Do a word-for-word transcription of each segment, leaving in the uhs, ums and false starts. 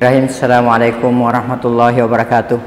Bismillahirrahmanirrahim. Assalamualaikum warahmatullahi wabarakatuh.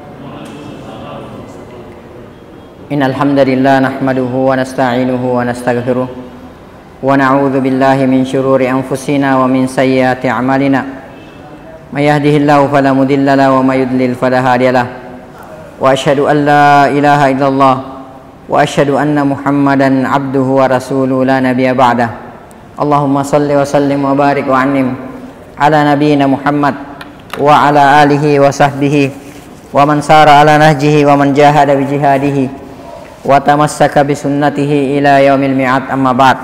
Innal hamdalillah nahmaduhu wa nasta'inuhu wa nastaghfiruh wa na'udzu billahi min syururi anfusina wa min sayyiati a'malina. May yahdihillahu fala mudilla lahu wa may yudlil fala hadiyalah. Wa asyhadu an la ilaha illallah wa asyhadu anna Muhammadan abduhu wa rasuluhu la nabiyya ba'dah. Allahumma salli wa sallim wa barik wa an'im ala nabiyyina Muhammad wa ala alihi wa sahbihi wa man sara ala nahjihi wa man jahada bi jihadihi wa tamassaka bi sunnatihi ila yaumil mi'ad, amma ba'd.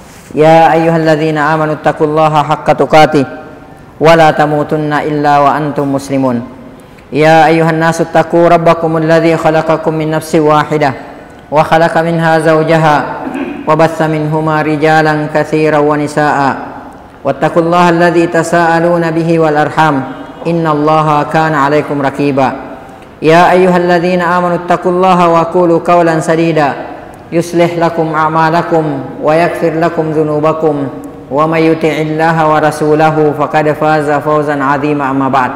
Ya ayyuhalladzina amanu taqullaha haqqa tuqatih wa la tamutunna illa wa antum muslimun. Ya ayyuhan nasu taqu rabbakumul ladzi khalaqakum min nafsin wahidah wa khalaqa minha zawjaha wa batha minhuma rijalan katsiran wa nisaa'a. Wattaqullaha alladzi tasaaluna bihi wal arham innallaha kana 'alaikum raqiba. Ya ayyuhalladzina amanu taqullaha wa qulu qawlan sadida yuslih lakum a'malakum wa yaghfir lakum dhunubakum wa may yuti'illaha wa rasulahu faqad faza fawzan 'azima, amma ba'd.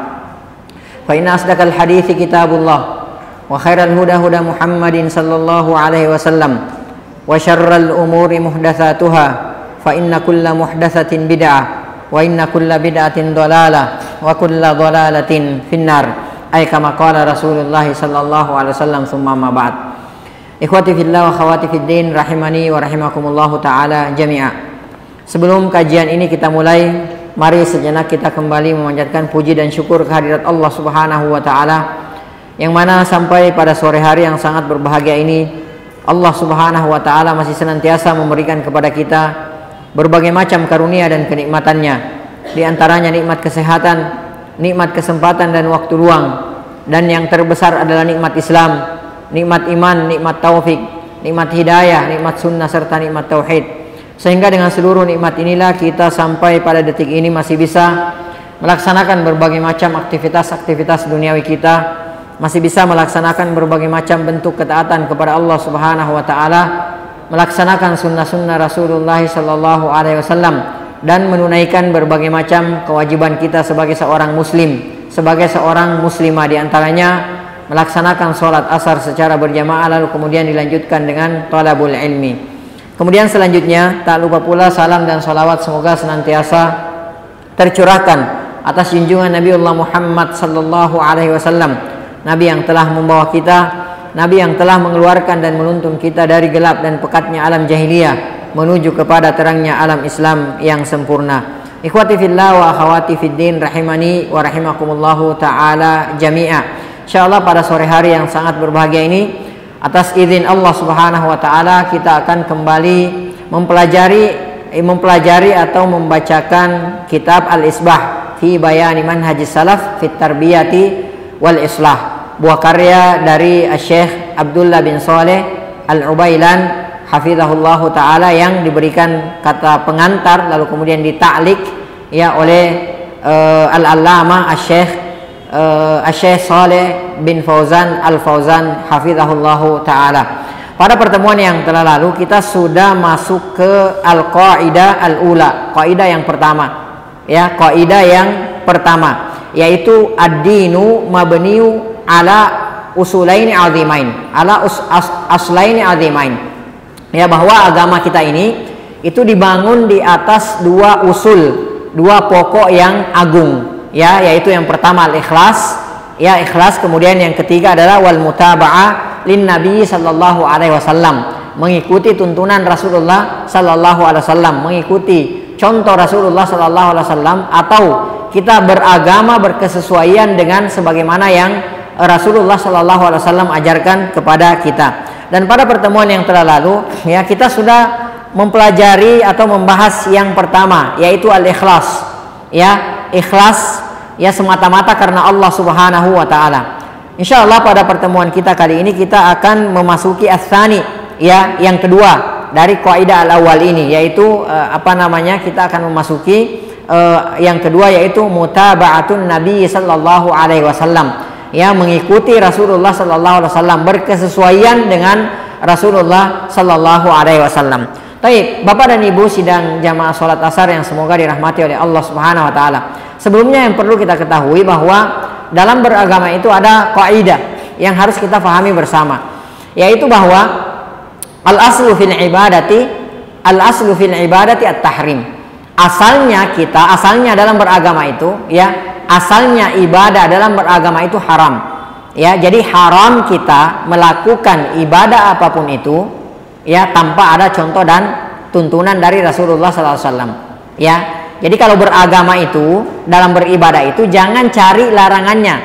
Fa inna asdaqal hadithi kitabullah wa khairal huda huda Muhammadin sallallahu alaihi wasallam wa syarral umuri muhdatsatuha fa inna kulla muhdatsatin bid'ah wa inna kulla bid'atin dhalalah wa kulla dhalalatin finnar, ay kama qala Rasulullah sallallahu alaihi wasallam, summa ma ba'd. Ikhwati fillah wa akhwati fid din rahimani wa rahimakumullahu taala jami'a. Sebelum kajian ini kita mulai, mari sejenak kita kembali memanjatkan puji dan syukur kehadirat Allah Subhanahu wa taala, yang mana sampai pada sore hari yang sangat berbahagia ini Allah Subhanahu wa taala masih senantiasa memberikan kepada kita berbagai macam karunia dan kenikmatannya. Di antaranya nikmat kesehatan, nikmat kesempatan dan waktu luang, dan yang terbesar adalah nikmat Islam, nikmat iman, nikmat taufik, nikmat hidayah, nikmat sunnah serta nikmat tauhid. Sehingga dengan seluruh nikmat inilah kita sampai pada detik ini masih bisa melaksanakan berbagai macam aktivitas-aktivitas duniawi kita, masih bisa melaksanakan berbagai macam bentuk ketaatan kepada Allah Subhanahu wa taala, melaksanakan sunnah-sunnah Rasulullah sallallahu alaihi wasallam, dan menunaikan berbagai macam kewajiban kita sebagai seorang muslim, sebagai seorang muslimah, di antaranya melaksanakan sholat asar secara berjamaah, lalu kemudian dilanjutkan dengan talabul ilmi. Kemudian selanjutnya tak lupa pula salam dan salawat semoga senantiasa tercurahkan atas junjungan Nabiullah Muhammad sallallahu alaihi wasallam, Nabi yang telah membawa kita, Nabi yang telah mengeluarkan dan menuntun kita dari gelap dan pekatnya alam jahiliyah menuju kepada terangnya alam Islam yang sempurna. Ikhwati fillah wa akhawati fid din rahimani wa rahimakumullahu taala jami'a. Insyaallah pada sore hari yang sangat berbahagia ini, atas izin Allah Subhanahu wa taala, kita akan kembali mempelajari mempelajari atau membacakan kitab Al-Isbah fi bayani manhajis salaf fit tarbiyati wal islah, buah karya dari Syekh Abdullah bin Saleh Al-Ubailan hafizahullahu taala, yang diberikan kata pengantar lalu kemudian ditaklik ya oleh uh, Al-Allamah Syekh uh, Syekh Saleh bin Fauzan Al-Fauzan hafizahullahu taala. Pada pertemuan yang telah lalu kita sudah masuk ke al-qaidah al-ula, kaidah yang pertama. Ya, kaidah yang pertama yaitu ad-dinu mabniu ala usulaini azimain, ala us, as, aslaini azimain, ya, bahwa agama kita ini itu dibangun di atas dua usul, dua pokok yang agung, ya, yaitu yang pertama al-ikhlas, ya, ikhlas, kemudian yang ketiga adalah wal mutaba'ah lin nabi sallallahu alaihi wasallam, mengikuti tuntunan Rasulullah sallallahu alaihi wasallam, mengikuti contoh Rasulullah sallallahu alaihi wasallam, atau kita beragama berkesesuaian dengan sebagaimana yang Rasulullah sallallahu alaihi wasallam ajarkan kepada kita. Dan pada pertemuan yang telah lalu, ya, kita sudah mempelajari atau membahas yang pertama, yaitu al-ikhlas, ya, ikhlas, ya, semata-mata karena Allah Subhanahu wa taala. Insyaallah pada pertemuan kita kali ini kita akan memasuki ats-tsani, ya, yang kedua dari kaidah al-awwal ini, yaitu uh, apa namanya? Kita akan memasuki uh, yang kedua, yaitu mutaba'atun Nabi sallallahu alaihi wasallam, ya, mengikuti Rasulullah sallallahu alaihi wasallam, berkesesuaian dengan Rasulullah sallallahu alaihi wasallam. Taib, Bapak dan Ibu sidang jamaah sholat asar yang semoga dirahmati oleh Allah Subhanahu wa taala. Sebelumnya yang perlu kita ketahui bahwa dalam beragama itu ada kaidah yang harus kita pahami bersama, yaitu bahwa al aslu fil ibadati al aslu fil ibadati at-tahrim. Asalnya kita, asalnya dalam beragama itu ya, asalnya ibadah dalam beragama itu haram. Ya, jadi haram kita melakukan ibadah apapun itu ya tanpa ada contoh dan tuntunan dari Rasulullah sallallahu alaihi wasallam. Ya, jadi kalau beragama itu, dalam beribadah itu jangan cari larangannya.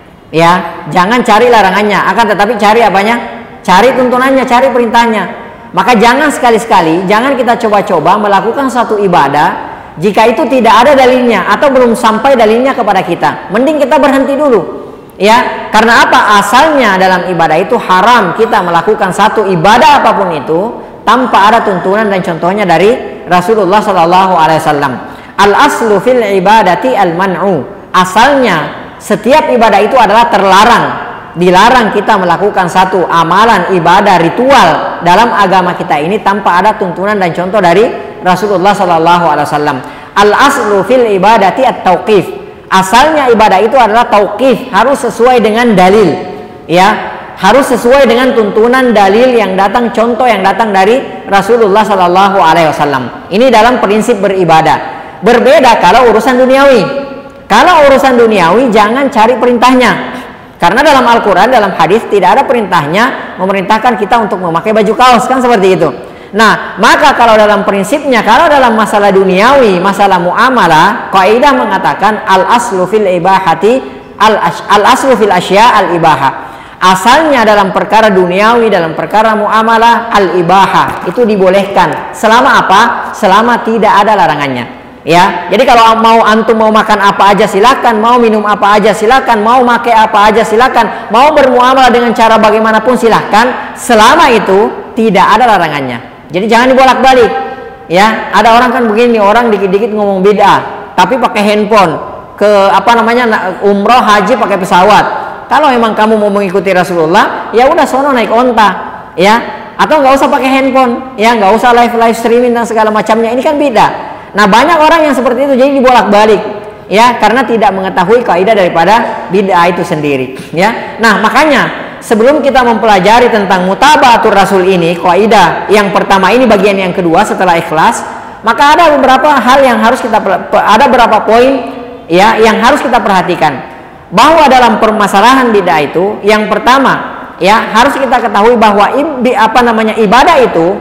Ya, jangan cari larangannya, akan tetapi cari apanya? Cari tuntunannya, cari perintahnya. Maka jangan sekali-sekali, jangan kita coba-coba melakukan satu ibadah jika itu tidak ada dalilnya atau belum sampai dalilnya kepada kita. Mending kita berhenti dulu. Ya, karena apa? Asalnya dalam ibadah itu haram kita melakukan satu ibadah apapun itu tanpa ada tuntunan dan contohnya dari Rasulullah Shallallahu Alaihi Wasallam. Al aslu fil ibadati al man'u. Asalnya setiap ibadah itu adalah terlarang, dilarang kita melakukan satu amalan ibadah ritual dalam agama kita ini tanpa ada tuntunan dan contoh dari Rasulullah Shallallahu Alaihi Wasallam. Al aslu fil ibadati at tauqif. Asalnya ibadah itu adalah tauqif, harus sesuai dengan dalil, ya, harus sesuai dengan tuntunan dalil yang datang, contoh yang datang dari Rasulullah Sallallahu Alaihi Wasallam. Ini dalam prinsip beribadah. Berbeda kalau urusan duniawi. Kalau urusan duniawi jangan cari perintahnya, karena dalam Al-Quran, dalam hadis tidak ada perintahnya memerintahkan kita untuk memakai baju kaos, kan seperti itu. Nah, maka kalau dalam prinsipnya, kalau dalam masalah duniawi, masalah muamalah, kaidah mengatakan al aslu fil ibahati al, al aslu fil asya al ibaha. Asalnya dalam perkara duniawi, dalam perkara muamalah, al ibaha itu dibolehkan. Selama apa? Selama tidak ada larangannya. Ya, jadi kalau mau antum mau makan apa aja silakan, mau minum apa aja silakan, mau pakai apa aja silakan, mau bermuamalah dengan cara bagaimanapun silakan, selama itu tidak ada larangannya. Jadi jangan dibolak-balik. Ya, ada orang kan begini, orang dikit-dikit ngomong bid'ah, tapi pakai handphone, ke apa namanya umroh haji pakai pesawat. Kalau memang kamu mau mengikuti Rasulullah, ya udah sono naik onta, ya, atau nggak usah pakai handphone, ya nggak usah live live streaming dan segala macamnya. Ini kan bid'ah. Nah, banyak orang yang seperti itu jadi dibolak-balik, ya, karena tidak mengetahui kaidah daripada bid'ah itu sendiri, ya. Nah, makanya sebelum kita mempelajari tentang mutaba'atur rasul ini, kaidah yang pertama ini bagian yang kedua setelah ikhlas, maka ada beberapa hal yang harus kita ada beberapa poin ya yang harus kita perhatikan. Bahwa dalam permasalahan bid'ah itu, yang pertama ya harus kita ketahui bahwa ibi, apa namanya ibadah itu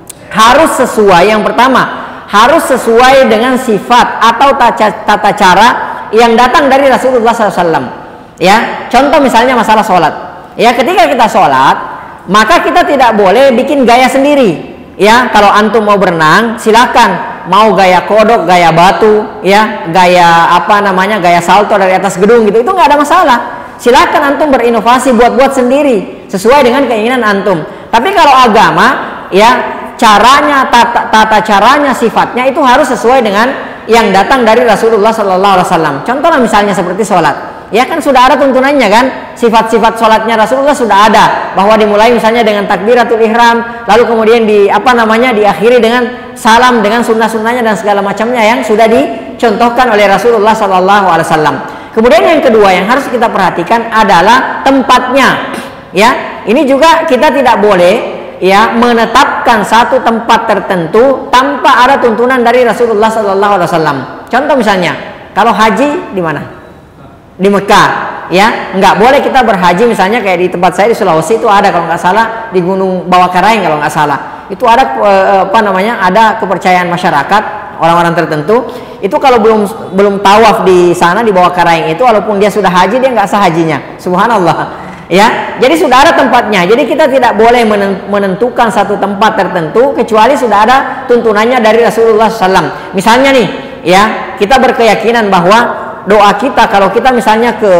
harus sesuai, yang pertama harus sesuai dengan sifat atau tata, tata cara yang datang dari Rasulullah shallallahu alaihi wasallam. Ya, contoh misalnya masalah sholat. Ya, ketika kita sholat, maka kita tidak boleh bikin gaya sendiri. Ya, kalau antum mau berenang, silakan. Mau gaya kodok, gaya batu, ya, gaya apa namanya, gaya salto dari atas gedung gitu, itu nggak ada masalah. Silakan antum berinovasi, buat-buat sendiri sesuai dengan keinginan antum. Tapi kalau agama, ya, caranya, tata, tata caranya, sifatnya itu harus sesuai dengan yang datang dari Rasulullah Sallallahu Alaihi Wasallam. Contohnya misalnya seperti sholat. Ya kan sudah ada tuntunannya kan, sifat-sifat sholatnya Rasulullah sudah ada, bahwa dimulai misalnya dengan takbiratul ihram, lalu kemudian di apa namanya diakhiri dengan salam, dengan sunnah-sunnahnya dan segala macamnya yang sudah dicontohkan oleh Rasulullah Sallallahu Alaihi Wasallam. Kemudian yang kedua yang harus kita perhatikan adalah tempatnya. Ya, ini juga kita tidak boleh ya menetapkan satu tempat tertentu tanpa ada tuntunan dari Rasulullah Sallallahu Alaihi Wasallam. Contoh misalnya kalau haji di mana? Di Mekah, ya, nggak boleh kita berhaji misalnya kayak di tempat saya di Sulawesi itu ada kalau nggak salah di Gunung Bawakaraeng kalau nggak salah itu ada apa namanya ada kepercayaan masyarakat orang-orang tertentu itu kalau belum belum tawaf di sana di Bawakaraeng itu walaupun dia sudah haji dia nggak sah hajinya, subhanallah, ya. Jadi sudah ada tempatnya, jadi kita tidak boleh menentukan satu tempat tertentu kecuali sudah ada tuntunannya dari Rasulullah shallallahu alaihi wasallam. Misalnya nih, ya, kita berkeyakinan bahwa doa kita kalau kita misalnya ke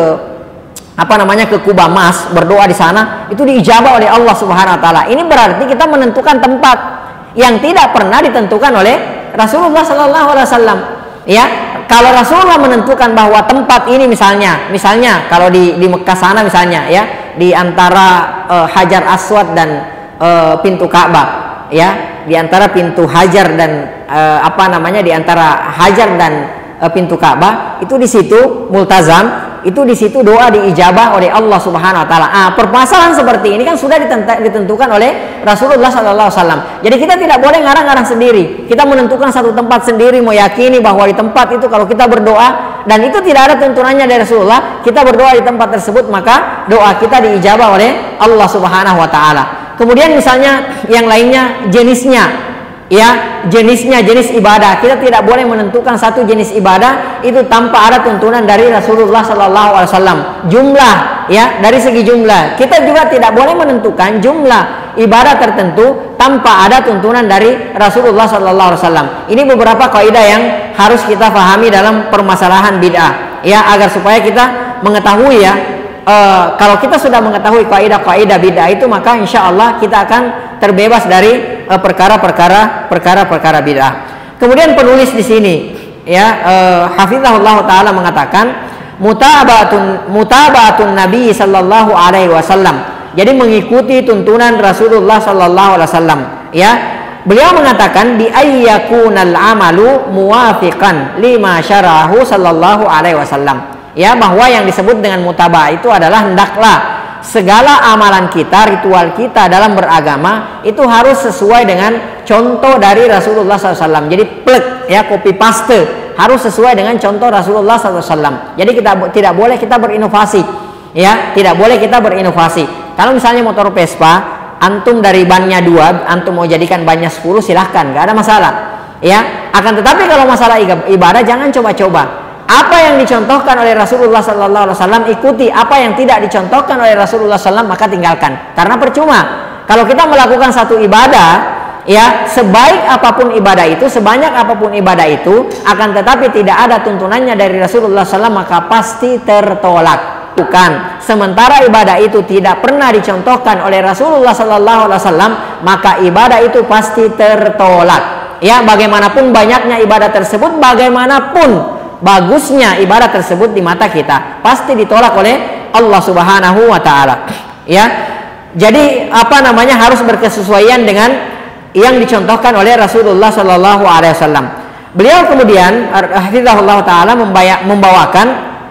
apa namanya ke Kuba Mas berdoa di sana itu diijabah oleh Allah Subhanahu wa taala. Ini berarti kita menentukan tempat yang tidak pernah ditentukan oleh Rasulullah sallallahu alaihi wasallam. Ya, kalau Rasulullah menentukan bahwa tempat ini misalnya, misalnya kalau di di Mekah sana misalnya ya, di antara uh, Hajar Aswad dan uh, pintu Ka'bah, ya. di antara pintu Hajar dan uh, apa namanya di antara Hajar dan uh, pintu Ka'bah, itu di situ multazam, itu di situ doa diijabah oleh Allah Subhanahu wa taala. Ah, permasalahan seperti ini kan sudah ditentukan oleh Rasulullah sallallahu alaihi wasallam. Jadi kita tidak boleh ngarang-ngarang sendiri. Kita menentukan satu tempat sendiri, meyakini bahwa di tempat itu kalau kita berdoa dan itu tidak ada tuntunannya dari Rasulullah, kita berdoa di tempat tersebut maka doa kita diijabah oleh Allah Subhanahu wa taala. Kemudian misalnya yang lainnya jenisnya, ya jenisnya jenis ibadah, kita tidak boleh menentukan satu jenis ibadah itu tanpa ada tuntunan dari Rasulullah Sallallahu Alaihi Wasallam. Jumlah, ya dari segi jumlah kita juga tidak boleh menentukan jumlah ibadah tertentu tanpa ada tuntunan dari Rasulullah Sallallahu Alaihi Wasallam. Ini beberapa kaidah yang harus kita pahami dalam permasalahan bid'ah, ya agar supaya kita mengetahui ya. Uh, kalau kita sudah mengetahui kaidah-kaidah bid'ah itu, maka insya Allah kita akan terbebas dari uh, perkara-perkara perkara-perkara bid'ah. Kemudian penulis di sini, ya uh, hafizahullah taala mengatakan mutabaatun mutabaatun Nabi sallallahu alaihi wasallam. Jadi mengikuti tuntunan Rasulullah sallallahu alaihi wasallam. Ya, beliau mengatakan bi ayyakunal amalu muwafiqan lima syarahu sallallahu alaihi wasallam. Ya, bahwa yang disebut dengan mutabah itu adalah hendaklah segala amalan kita, ritual kita dalam beragama itu harus sesuai dengan contoh dari Rasulullah sallallahu alaihi wasallam. Jadi plek, ya copy paste, harus sesuai dengan contoh Rasulullah sallallahu alaihi wasallam. Jadi kita tidak boleh kita berinovasi, ya tidak boleh kita berinovasi. Kalau misalnya motor Vespa, antum dari bannya dua, antum mau jadikan bannya sepuluh, silahkan, nggak ada masalah. Ya, akan tetapi kalau masalah ibadah jangan coba-coba. Apa yang dicontohkan oleh Rasulullah sallallahu alaihi wasallam ikuti, apa yang tidak dicontohkan oleh Rasulullah sallallahu alaihi wasallam maka tinggalkan. Karena percuma kalau kita melakukan satu ibadah, ya sebaik apapun ibadah itu, sebanyak apapun ibadah itu, akan tetapi tidak ada tuntunannya dari Rasulullah sallallahu alaihi wasallam maka pasti tertolak. Bukan. Sementara ibadah itu tidak pernah dicontohkan oleh Rasulullah sallallahu alaihi wasallam maka ibadah itu pasti tertolak. Ya, bagaimanapun banyaknya ibadah tersebut, bagaimanapun bagusnya ibadah tersebut di mata kita, pasti ditolak oleh Allah Subhanahu wa taala. Ya. Jadi apa namanya harus berkesesuaian dengan yang dicontohkan oleh Rasulullah sallallahu alaihi wasallam. Beliau kemudian hafizahullah taala membawakan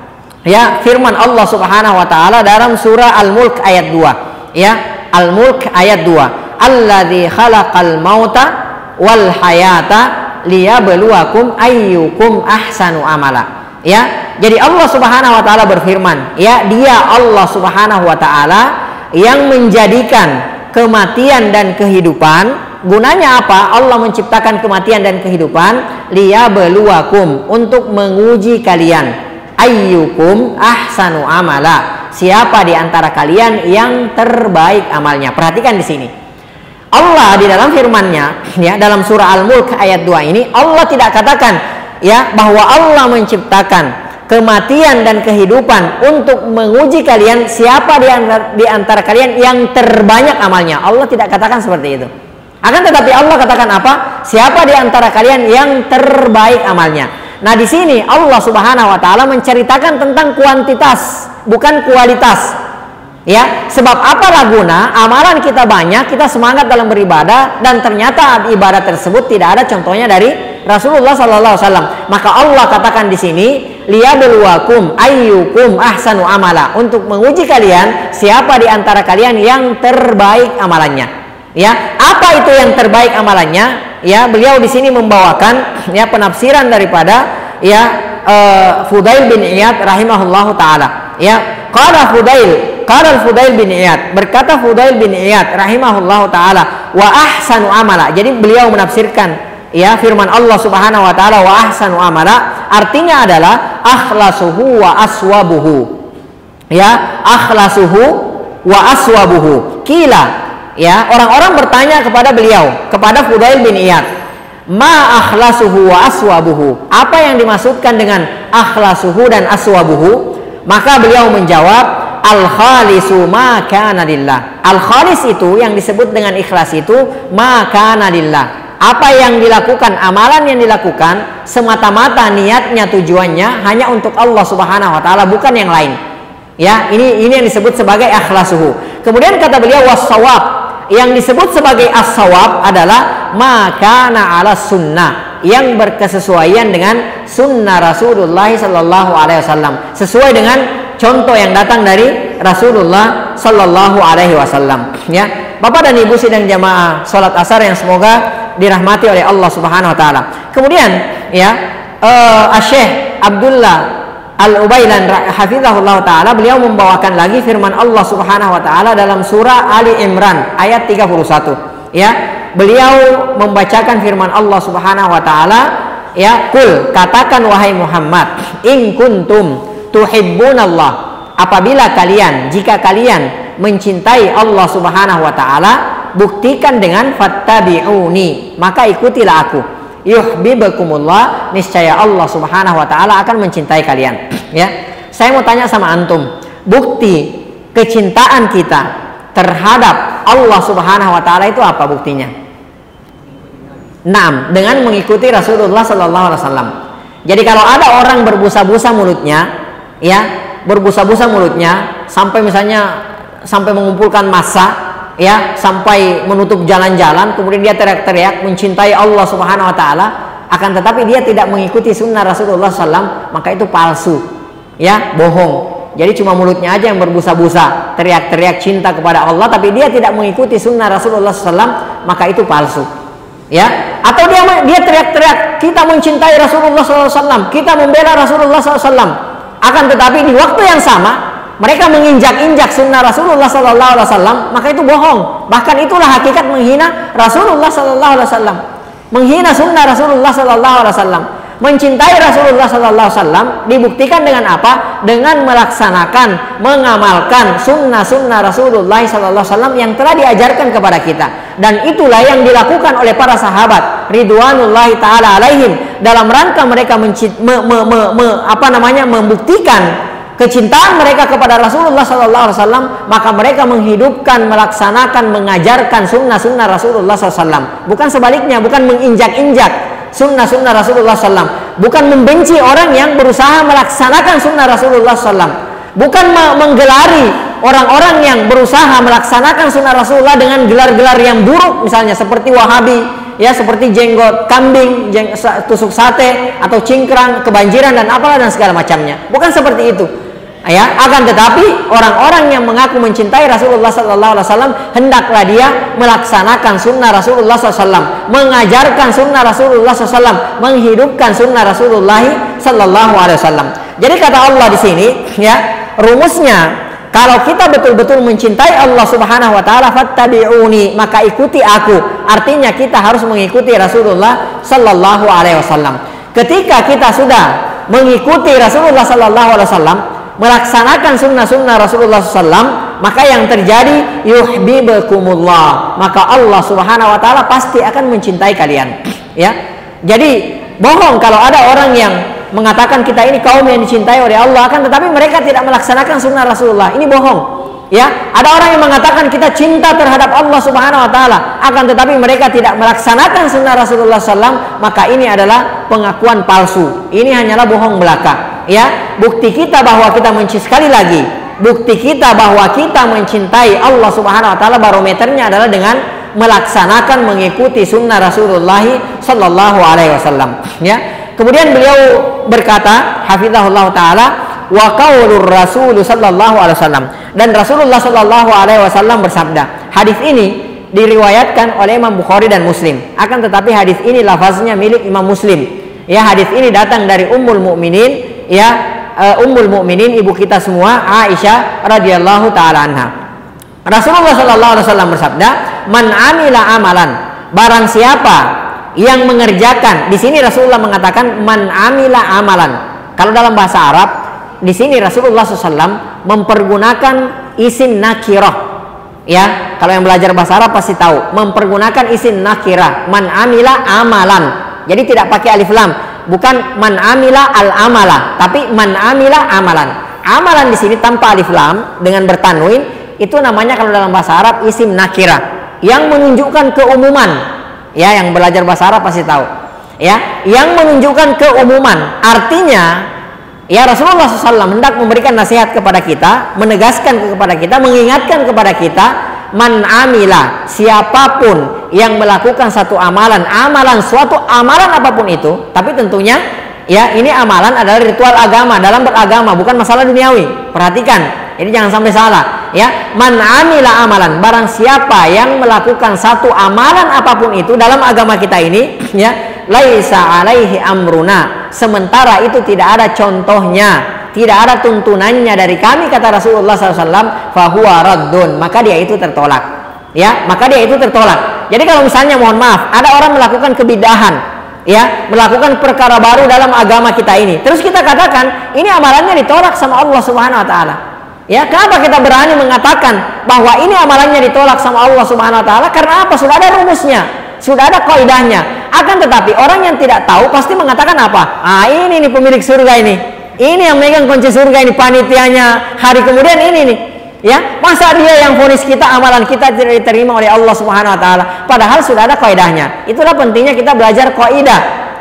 ya firman Allah Subhanahu wa taala dalam surah Al-Mulk ayat dua. Ya, Al-Mulk ayat dua. Alladzi khalaqal mauta wal hayata liyabluwakum ayyukum ahsanu amala. Ya, jadi Allah Subhanahu wa taala berfirman, ya dia Allah Subhanahu wa taala yang menjadikan kematian dan kehidupan. Gunanya apa? Allah menciptakan kematian dan kehidupan liyabluwakum, untuk menguji kalian. Ayyukum ahsanu amala, siapa di antara kalian yang terbaik amalnya. Perhatikan di sini. Allah di dalam firman-Nya, ya dalam surah Al-Mulk ayat dua ini, Allah tidak katakan ya bahwa Allah menciptakan kematian dan kehidupan untuk menguji kalian siapa di antara, di antara kalian yang terbanyak amalnya. Allah tidak katakan seperti itu. Akan tetapi Allah katakan apa? Siapa di antara kalian yang terbaik amalnya. Nah, di sini Allah Subhanahu wa taala menceritakan tentang kuantitas, bukan kualitas. Ya, sebab apalah guna amalan kita banyak, kita semangat dalam beribadah dan ternyata ibadah tersebut tidak ada contohnya dari Rasulullah sallallahu alaihi wasallam. Maka Allah katakan di sini, liyabluwakum ayyukum ahsanu amala, untuk menguji kalian siapa di antara kalian yang terbaik amalannya. Ya, apa itu yang terbaik amalannya? Ya, beliau di sini membawakan ya penafsiran daripada ya uh, Fudail bin Iyad rahimahullahu taala. Ya, qala Fudail Qala Fudail bin Iyad, berkata Fudail bin Iyad rahimahullahu taala, wa ahsanu amala. Jadi beliau menafsirkan ya firman Allah Subhanahu wa taala wa ahsanu amala, artinya adalah akhlasuhu wa aswabuhu. Ya, akhlasuhu wa aswabuhu. Kila, ya orang-orang bertanya kepada beliau, kepada Fudail bin Iyad, ma akhlasuhu wa aswabuhu, apa yang dimaksudkan dengan akhlasuhu dan aswabuhu? Maka beliau menjawab, al-khalisu ma kana lillah. Al-khalis itu yang disebut dengan ikhlas itu ma kana lillah. Apa yang dilakukan, amalan yang dilakukan semata-mata niatnya, tujuannya hanya untuk Allah Subhanahu wa taala, bukan yang lain. Ya, ini ini yang disebut sebagai akhlasuhu. Kemudian kata beliau was-shawab, Yang disebut sebagai as-shawab adalah makana ala sunnah, yang berkesesuaian dengan sunnah Rasulullah sallallahu alaihi wasallam, sesuai dengan contoh yang datang dari Rasulullah sallallahu alaihi wasallam. Ya, Bapak dan Ibu sidang jamaah salat asar yang semoga dirahmati oleh Allah Subhanahu wa taala. Kemudian ya, uh, Syekh Abdullah Al-Ubailan hafizahullah ta'ala, beliau membawakan lagi firman Allah Subhanahu wa ta'ala dalam surah Ali Imran ayat tiga puluh satu. Ya, beliau membacakan firman Allah Subhanahu wa ta'ala, ya, kul, katakan wahai Muhammad, in kuntum tuhibbunallah, apabila kalian, jika kalian mencintai Allah Subhanahu wa ta'ala, buktikan dengan fattabi'uni, maka ikutilah aku. Yuhibbukumullah, niscaya Allah Subhanahu wa taala akan mencintai kalian. Ya, saya mau tanya sama antum, bukti kecintaan kita terhadap Allah Subhanahu wa taala itu apa buktinya? Naam, dengan mengikuti Rasulullah sallallahu alaihi wasallam. Jadi kalau ada orang berbusa-busa mulutnya, ya, berbusa-busa mulutnya sampai misalnya sampai mengumpulkan massa, ya, sampai menutup jalan-jalan, kemudian dia teriak-teriak mencintai Allah Subhanahu wa taala, akan tetapi dia tidak mengikuti sunnah Rasulullah sallallahu alaihi wasallam, maka itu palsu, ya, bohong. Jadi cuma mulutnya aja yang berbusa-busa, teriak-teriak cinta kepada Allah, tapi dia tidak mengikuti sunnah Rasulullah sallallahu alaihi wasallam, maka itu palsu, ya. Atau dia dia teriak-teriak kita mencintai Rasulullah sallallahu alaihi wasallam, kita membela Rasulullah sallallahu alaihi wasallam, akan tetapi di waktu yang sama mereka menginjak-injak sunnah Rasulullah sallallahu alaihi wasallam, maka itu bohong. Bahkan itulah hakikat menghina Rasulullah sallallahu alaihi wasallam, menghina sunnah Rasulullah sallallahu alaihi wasallam. Mencintai Rasulullah sallallahu alaihi wasallam dibuktikan dengan apa? Dengan melaksanakan, mengamalkan sunnah-sunnah Rasulullah sallallahu alaihi wasallam yang telah diajarkan kepada kita. Dan itulah yang dilakukan oleh para sahabat ridwanullahi taala alaihim dalam rangka mereka mencint, me, me, me, me, apa namanya membuktikan kecintaan mereka kepada Rasulullah sallallahu alaihi wasallam, maka mereka menghidupkan, melaksanakan, mengajarkan sunnah-sunnah Rasulullah sallallahu alaihi wasallam. Bukan sebaliknya, bukan menginjak-injak sunnah-sunnah Rasulullah sallallahu alaihi wasallam, bukan membenci orang yang berusaha melaksanakan sunnah Rasulullah sallallahu alaihi wasallam, bukan menggelari orang-orang yang berusaha melaksanakan sunnah Rasulullah dengan gelar-gelar yang buruk, misalnya seperti Wahabi, ya, seperti jenggot kambing, jeng, tusuk sate atau cingkrang, kebanjiran dan apalah dan segala macamnya. Bukan seperti itu, ya. Akan tetapi orang-orang yang mengaku mencintai Rasulullah sallallahu alaihi wasallam, hendaklah dia melaksanakan sunnah Rasulullah sallallahu alaihi wasallam, mengajarkan sunnah Rasulullah sallallahu alaihi wasallam, menghidupkan sunnah Rasulullah sallallahu alaihi wasallam. Jadi kata Allah di sini, ya, rumusnya, kalau kita betul-betul mencintai Allah Subhanahu wa taala, fattabi'uni, maka ikuti aku. Artinya kita harus mengikuti Rasulullah sallallahu alaihi wasallam. Ketika kita sudah mengikuti Rasulullah sallallahu alaihi wasallam, melaksanakan sunnah-sunnah Rasulullah sallallahu alaihi wasallam, maka yang terjadi yuhibbukumullah, maka Allah Subhanahu wa taala pasti akan mencintai kalian, ya. Jadi bohong kalau ada orang yang mengatakan kita ini kaum yang dicintai oleh Allah, akan tetapi mereka tidak melaksanakan sunnah Rasulullah. Ini bohong, ya. Ada orang yang mengatakan kita cinta terhadap Allah Subhanahu wa taala, akan tetapi mereka tidak melaksanakan sunnah Rasulullah sallallahu alaihi wasallam, maka ini adalah pengakuan palsu. Ini hanyalah bohong belaka, ya. Bukti kita bahwa kita mencintai, sekali lagi, bukti kita bahwa kita mencintai Allah Subhanahu wa taala, barometernya adalah dengan melaksanakan, mengikuti sunnah Rasulullah sallallahu alaihi wasallam, ya. Kemudian beliau berkata hafizahullah taala, wa qaulur rasul sallallahu alaihi wasallam, dan Rasulullah sallallahu alaihi wasallam bersabda. Hadis ini diriwayatkan oleh Imam Bukhari dan Muslim, akan tetapi hadis ini lafaznya milik Imam Muslim, ya. Hadis ini datang dari Ummul Mukminin, ya, uh, Ummul Mukminin ibu kita semua, Aisyah radhiyallahu taala anha. Rasulullah sallallahu alaihi wasallam bersabda, man amila amalan, barang siapa yang mengerjakan. Di sini Rasulullah mengatakan man amila amalan. Kalau dalam bahasa Arab, di sini Rasulullah shallallahu alaihi wasallam mempergunakan isim nakirah, ya. Kalau yang belajar bahasa Arab pasti tahu, mempergunakan isim nakirah, man amila amalan. Jadi tidak pakai alif lam, bukan man amila al amala, tapi man amila amalan. Amalan di sini tanpa alif lam dengan bertanwin, itu namanya kalau dalam bahasa Arab isim nakirah yang menunjukkan keumuman. Ya, yang belajar bahasa Arab pasti tahu, ya, yang menunjukkan keumuman. Artinya, ya, Rasulullah shallallahu alaihi wasallam hendak memberikan nasihat kepada kita, menegaskan kepada kita, mengingatkan kepada kita Man amila, siapapun yang melakukan satu amalan, amalan suatu amalan apapun itu, tapi tentunya ya ini amalan adalah ritual agama, dalam beragama, bukan masalah duniawi. Perhatikan, ini jangan sampai salah ya. Man amila amalan, barang siapa yang melakukan satu amalan apapun itu dalam agama kita ini ya, laisa alaihi amruna, sementara itu tidak ada contohnya, tidak ada tuntunannya dari kami, kata Rasulullah shallallahu alaihi wasallam, fahuwa raddun, maka dia itu tertolak ya, maka dia itu tertolak. Jadi kalau misalnya mohon maaf ada orang melakukan kebidahan ya, melakukan perkara baru dalam agama kita ini, terus kita katakan ini amalannya ditolak sama Allah Subhanahu wa taala. Ya, kenapa kita berani mengatakan bahwa ini amalannya ditolak sama Allah Subhanahu wa taala? Karena apa? Sudah ada rumusnya, sudah ada kaidahnya. Akan tetapi orang yang tidak tahu pasti mengatakan apa? Ah, ini nih pemilik surga ini. Ini yang megang kunci surga ini, panitianya hari kemudian ini nih. Ya, masa dia yang vonis kita, amalan kita tidak diterima oleh Allah Subhanahu wa taala? Padahal sudah ada kaidahnya. Itulah pentingnya kita belajar kaidah.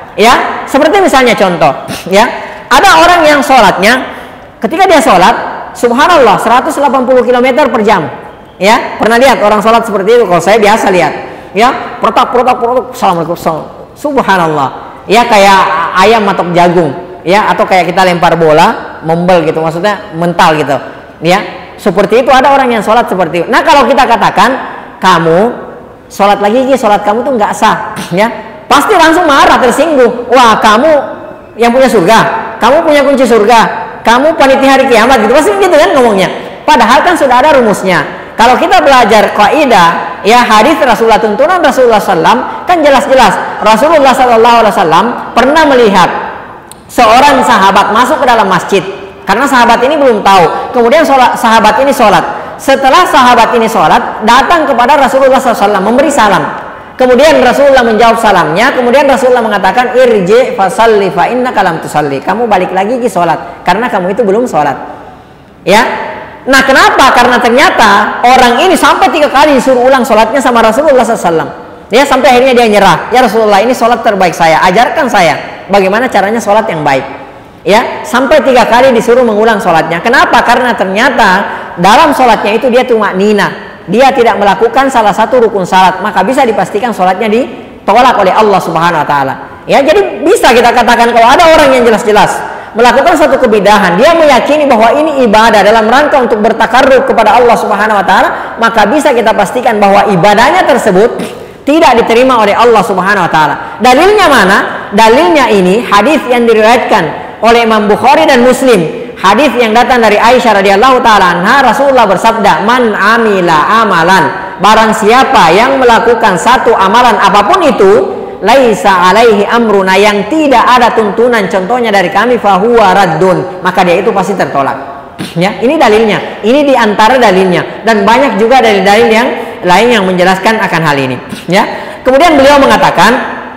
Ya, seperti misalnya contoh, ya. Ada orang yang sholatnya ketika dia sholat, subhanallah, seratus delapan puluh kilometer per jam. Ya, pernah lihat orang sholat seperti itu? Kalau saya biasa lihat. Ya, protak protak protak, assalamualaikum, subhanallah. Ya, kayak ayam matok jagung. Ya, atau kayak kita lempar bola, membel gitu, maksudnya mental gitu. Ya, seperti itu ada orang yang sholat seperti itu. Nah, kalau kita katakan kamu sholat lagi, sholat kamu tuh nggak sah, ya, pasti langsung marah, tersinggung. Wah, kamu yang punya surga, kamu punya kunci surga, kamu panitia hari kiamat gitu, pasti gitu kan ngomongnya. Padahal kan sudah ada rumusnya. Kalau kita belajar kaidah, ya hadis Rasulullah, tuntunan Rasulullah shallallahu alaihi wasallam kan jelas-jelas. Rasulullah shallallahu alaihi wasallam pernah melihat seorang sahabat masuk ke dalam masjid, karena sahabat ini belum tahu. Kemudian sholat, sahabat ini sholat. Setelah sahabat ini sholat, datang kepada Rasulullah shallallahu alaihi wasallam memberi salam. Kemudian Rasulullah menjawab salamnya. Kemudian Rasulullah mengatakan, irji fasalli fa innaka lam tusalli. Kamu balik lagi ke sholat, karena kamu itu belum sholat. Ya. Nah, kenapa? Karena ternyata orang ini sampai tiga kali disuruh ulang sholatnya sama Rasulullah shallallahu alaihi wasallam. Ya, sampai akhirnya dia nyerah. Ya Rasulullah, ini sholat terbaik saya. Ajarkan saya bagaimana caranya sholat yang baik. Ya, sampai tiga kali disuruh mengulang sholatnya. Kenapa? Karena ternyata dalam sholatnya itu dia tumaknina. Dia tidak melakukan salah satu rukun salat, maka bisa dipastikan sholatnya ditolak oleh Allah Subhanahu wa taala. Ya, jadi bisa kita katakan kalau ada orang yang jelas-jelas melakukan satu kebidahan, dia meyakini bahwa ini ibadah dalam rangka untuk bertakarrub kepada Allah Subhanahu wa taala, maka bisa kita pastikan bahwa ibadahnya tersebut tidak diterima oleh Allah Subhanahu wa taala. Dalilnya mana? Dalilnya ini hadis yang diriwayatkan oleh Imam Bukhari dan Muslim. Hadis yang datang dari Aisyah radhiyallahu taala anha, Rasulullah bersabda, "Man amila amalan," barang siapa yang melakukan satu amalan apapun itu, laisa alaihi amruna, yang tidak ada tuntunan contohnya dari kami, fahuwa raddun, maka dia itu pasti tertolak. Ya, ini dalilnya. Ini diantara dalilnya, dan banyak juga dalil-dalil yang lain yang menjelaskan akan hal ini. Ya. Kemudian beliau mengatakan,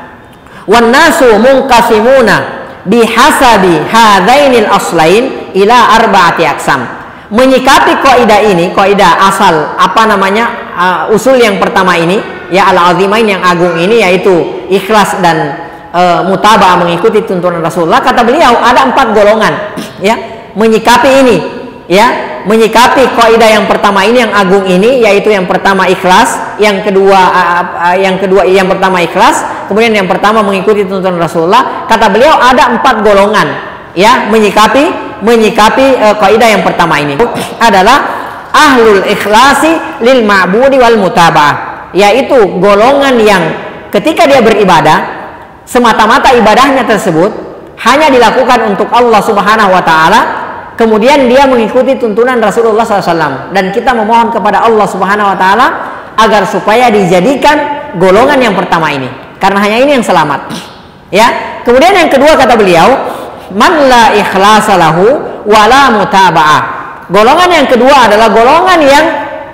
"Wan nasu munqasimuna bihasabi hadainil aslain ila arba'ati aqsam." Menyikapi kaidah ini, kaidah asal apa namanya uh, usul yang pertama ini, ya al-azimain yang agung ini, yaitu ikhlas dan uh, mutaba'ah, mengikuti tuntunan Rasulullah. Kata beliau ada empat golongan, ya, menyikapi ini, ya, menyikapi kaidah yang pertama ini yang agung ini, yaitu yang pertama ikhlas, yang kedua uh, uh, yang kedua yang pertama ikhlas, kemudian yang pertama mengikuti tuntunan Rasulullah. Kata beliau ada empat golongan, ya, menyikapi menyikapi uh, kaidah yang pertama ini adalah ahlul ikhlasi lil ma'budi wal mutaba'ah, yaitu golongan yang ketika dia beribadah, semata-mata ibadahnya tersebut hanya dilakukan untuk Allah Subhanahu wa taala, kemudian dia mengikuti tuntunan Rasulullah shallallahu alaihi wasallam, dan kita memohon kepada Allah Subhanahu wa taala agar supaya dijadikan golongan yang pertama ini, karena hanya ini yang selamat. Ya. Kemudian yang kedua kata beliau, man la ikhlasa lahu wala mutaba'ah. Golongan yang kedua adalah golongan yang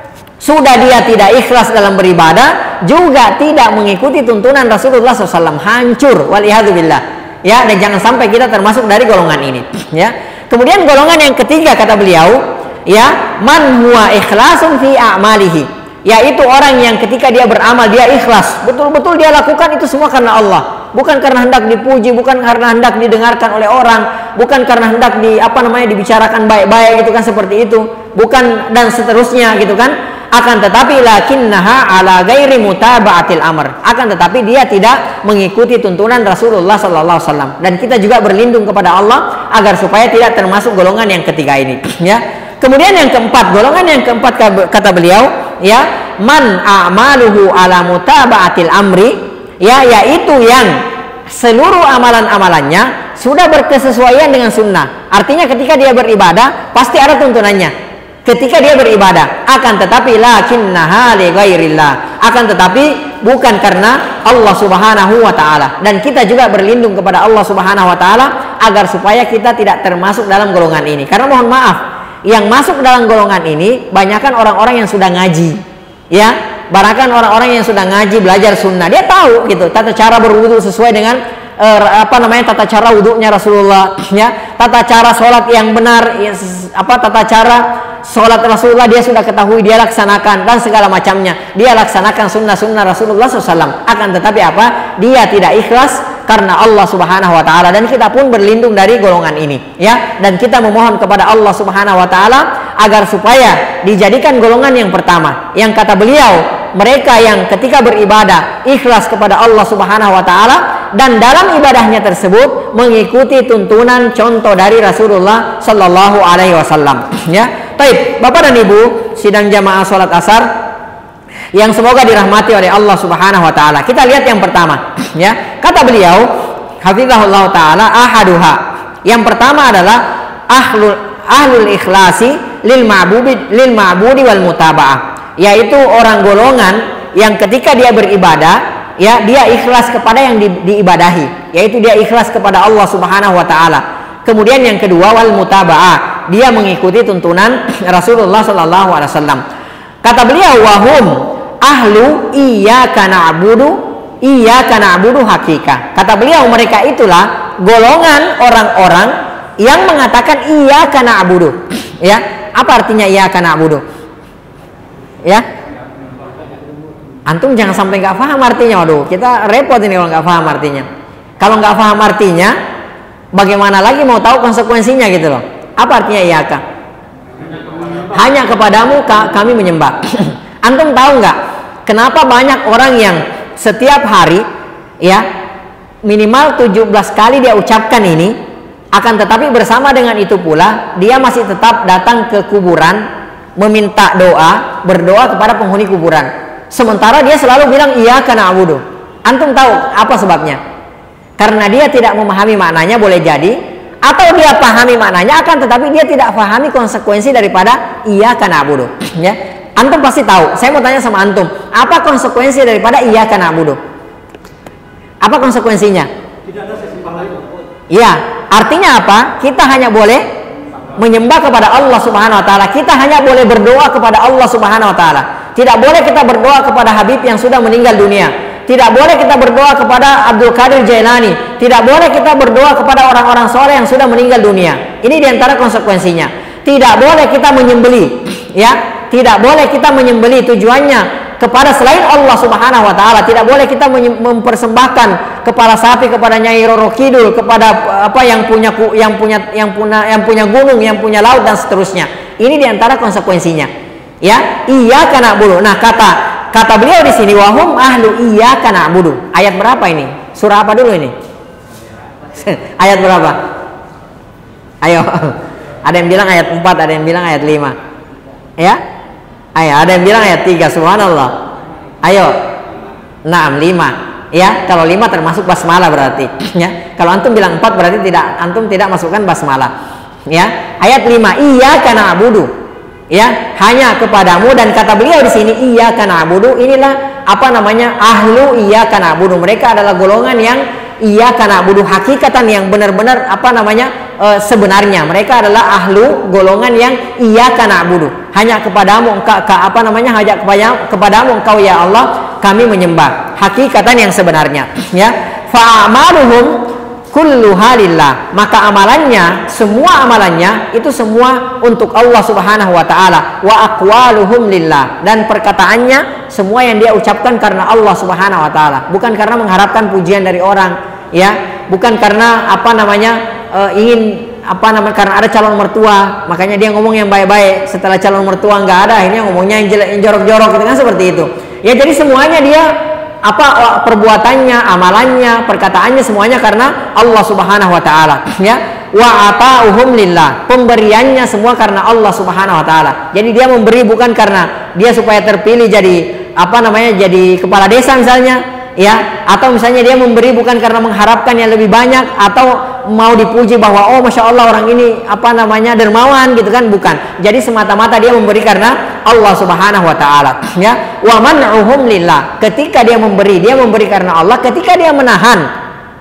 sudah dia tidak ikhlas dalam beribadah, juga tidak mengikuti tuntunan Rasulullah shallallahu alaihi wasallam, hancur, waliyadzubillah. Ya, dan jangan sampai kita termasuk dari golongan ini. Ya. Kemudian golongan yang ketiga kata beliau, ya, man huwa ikhlasun fi a'malihi, yaitu orang yang ketika dia beramal dia ikhlas, betul-betul dia lakukan itu semua karena Allah, bukan karena hendak dipuji, bukan karena hendak didengarkan oleh orang, bukan karena hendak di apa namanya dibicarakan baik-baik gitu kan, seperti itu, bukan, dan seterusnya gitu kan. akan tetapi lakinnaha ala ghairi mutaba'atil amr, akan tetapi dia tidak mengikuti tuntunan Rasulullah sallallahu alaihi wasallam. Dan kita juga berlindung kepada Allah agar supaya tidak termasuk golongan yang ketiga ini, ya. Kemudian yang keempat, golongan yang keempat kata beliau, ya, man a'maluhu ala mutaba'atil amri, ya, yaitu yang seluruh amalan-amalannya sudah berkesesuaian dengan sunnah. Artinya ketika dia beribadah pasti ada tuntunannya. Ketika dia beribadah, akan tetapi lakinnaha li ghairillah, akan tetapi bukan karena Allah Subhanahu wa taala. Dan kita juga berlindung kepada Allah Subhanahu wa taala agar supaya kita tidak termasuk dalam golongan ini. Karena mohon maaf, yang masuk dalam golongan ini banyakkan orang-orang yang sudah ngaji, ya, banyakkan orang-orang yang sudah ngaji belajar sunnah. Dia tahu gitu tata cara berwudu sesuai dengan uh, apa namanya tata cara wudunya Rasulullah, ya, tata cara sholat yang benar, ya, apa tata cara sholat Rasulullah dia sudah ketahui, dia laksanakan dan segala macamnya. Dia laksanakan sunnah-sunnah Rasulullah shallallahu alaihi wasallam. Akan tetapi apa? Dia tidak ikhlas karena Allah Subhanahu wa taala. Dan kita pun berlindung dari golongan ini, ya. Dan kita memohon kepada Allah Subhanahu wa taala agar supaya dijadikan golongan yang pertama, yang kata beliau, mereka yang ketika beribadah ikhlas kepada Allah Subhanahu wa taala dan dalam ibadahnya tersebut mengikuti tuntunan contoh dari Rasulullah sallallahu alaihi wasallam, ya. Baik, Bapak dan Ibu sidang jamaah salat asar yang semoga dirahmati oleh Allah Subhanahu wa taala. Kita lihat yang pertama, ya. Kata beliau, hafizahullah taala, ahaduha. Yang pertama adalah ahlul ahlul ikhlasi lil ma'budi lil ma'budi wal mutaba'ah, yaitu orang golongan yang ketika dia beribadah, ya, dia ikhlas kepada yang di, diibadahi, yaitu dia ikhlas kepada Allah Subhanahu wa taala. Kemudian yang kedua wal mutaba'ah, dia mengikuti tuntunan Rasulullah sallallahu alaihi wasallam. Kata beliau, wahum ahlu iyyaka na'budu iyyaka na'budu hakika. Kata beliau, mereka itulah golongan orang-orang yang mengatakan iyyaka na'budu, ya. Apa artinya iyyaka na'budu? Ya, antum jangan sampai nggak paham artinya. Waduh, kita repot ini kalau nggak paham artinya. Kalau nggak paham artinya, bagaimana lagi mau tahu konsekuensinya gitu loh. Apa artinya iyyaka? Hanya kepadamu kami menyembah. Antum tahu nggak kenapa banyak orang yang setiap hari, ya, minimal tujuh belas kali dia ucapkan ini, akan tetapi bersama dengan itu pula dia masih tetap datang ke kuburan meminta doa, berdoa kepada penghuni kuburan. Sementara dia selalu bilang iyyaka na'budu. Antum tahu apa sebabnya? Karena dia tidak memahami maknanya, boleh jadi, atau dia pahami maknanya akan tetapi dia tidak pahami konsekuensi daripada iyyaka na'budu, ya. Antum pasti tahu. Saya mau tanya sama antum, apa konsekuensi daripada iyyaka na'budu? Apa konsekuensinya? Tidak ada sesembahan lain. Iya, artinya apa? Kita hanya boleh menyembah kepada Allah Subhanahu wa taala. Kita hanya boleh berdoa kepada Allah Subhanahu wa taala. Tidak boleh kita berdoa kepada Habib yang sudah meninggal dunia. Tidak boleh kita berdoa kepada Abdul Qadir Jailani. Tidak boleh kita berdoa kepada orang-orang soleh yang sudah meninggal dunia. Ini diantara konsekuensinya. Tidak boleh kita menyembeli, ya. Tidak boleh kita menyembeli tujuannya kepada selain Allah Subhanahu wa taala. Tidak boleh kita mempersembahkan kepala sapi kepada Nyai Roro Kidul, kepada apa yang punya yang punya yang punya yang punya gunung, yang punya laut dan seterusnya. Ini diantara konsekuensinya, ya. Iyyaka na'budu. Nah, kata kata beliau di sini, wahum ahlu iyyaka na'budu. Ayat berapa ini? Surah apa dulu ini? Ayat berapa? Ayo. Ada yang bilang ayat empat, ada yang bilang ayat lima. Ya? Ayo, ada yang bilang ayat tiga. Subhanallah. Ayo. Naam, lima. Ya, kalau lima termasuk basmalah berarti, ya. Kalau antum bilang empat berarti tidak, antum tidak masukkan basmalah. Ya. Ayat lima, iyyaka na'budu. Ya, hanya kepadamu. Dan kata beliau di sini iyyaka na'budu, inilah apa namanya? Ahlu iyyaka na'budu. Mereka adalah golongan yang iyyaka na'budu hakikatan, yang benar-benar apa namanya? E, sebenarnya mereka adalah ahlu golongan yang iyyaka na'budu. Hanya kepadamu engkau, apa namanya? Hanya kepada kepadamu engkau ya Allah kami menyembah. Hakikatan yang sebenarnya, ya. Fa'amaluhum kulluha lillah. Maka amalannya, semua amalannya itu semua untuk Allah Subhanahu wa taala. Wa aqwaluhum lillah. Dan perkataannya semua yang dia ucapkan karena Allah Subhanahu wa taala, bukan karena mengharapkan pujian dari orang, ya. Bukan karena apa namanya? E, ingin apa namanya, karena ada calon mertua, makanya dia ngomong yang baik-baik. Setelah calon mertua nggak ada, akhirnya ngomongnya yang jelek, yang jorok-jorok gitu kan, seperti itu. Ya jadi semuanya dia apa perbuatannya, amalannya, perkataannya semuanya karena Allah Subhanahu wa taala, ya. Wa ata'uhum lillah, pemberiannya semua karena Allah Subhanahu wa taala. Jadi dia memberi bukan karena dia supaya terpilih jadi apa namanya, jadi kepala desa misalnya, ya, atau misalnya dia memberi bukan karena mengharapkan yang lebih banyak atau mau dipuji bahwa oh masya Allah orang ini apa namanya dermawan gitu kan, bukan. Jadi semata-mata dia memberi karena Allah Subhanahu wa taala, ya. Wa man'uhum lillah, ketika dia memberi, dia memberi karena Allah. Ketika dia menahan,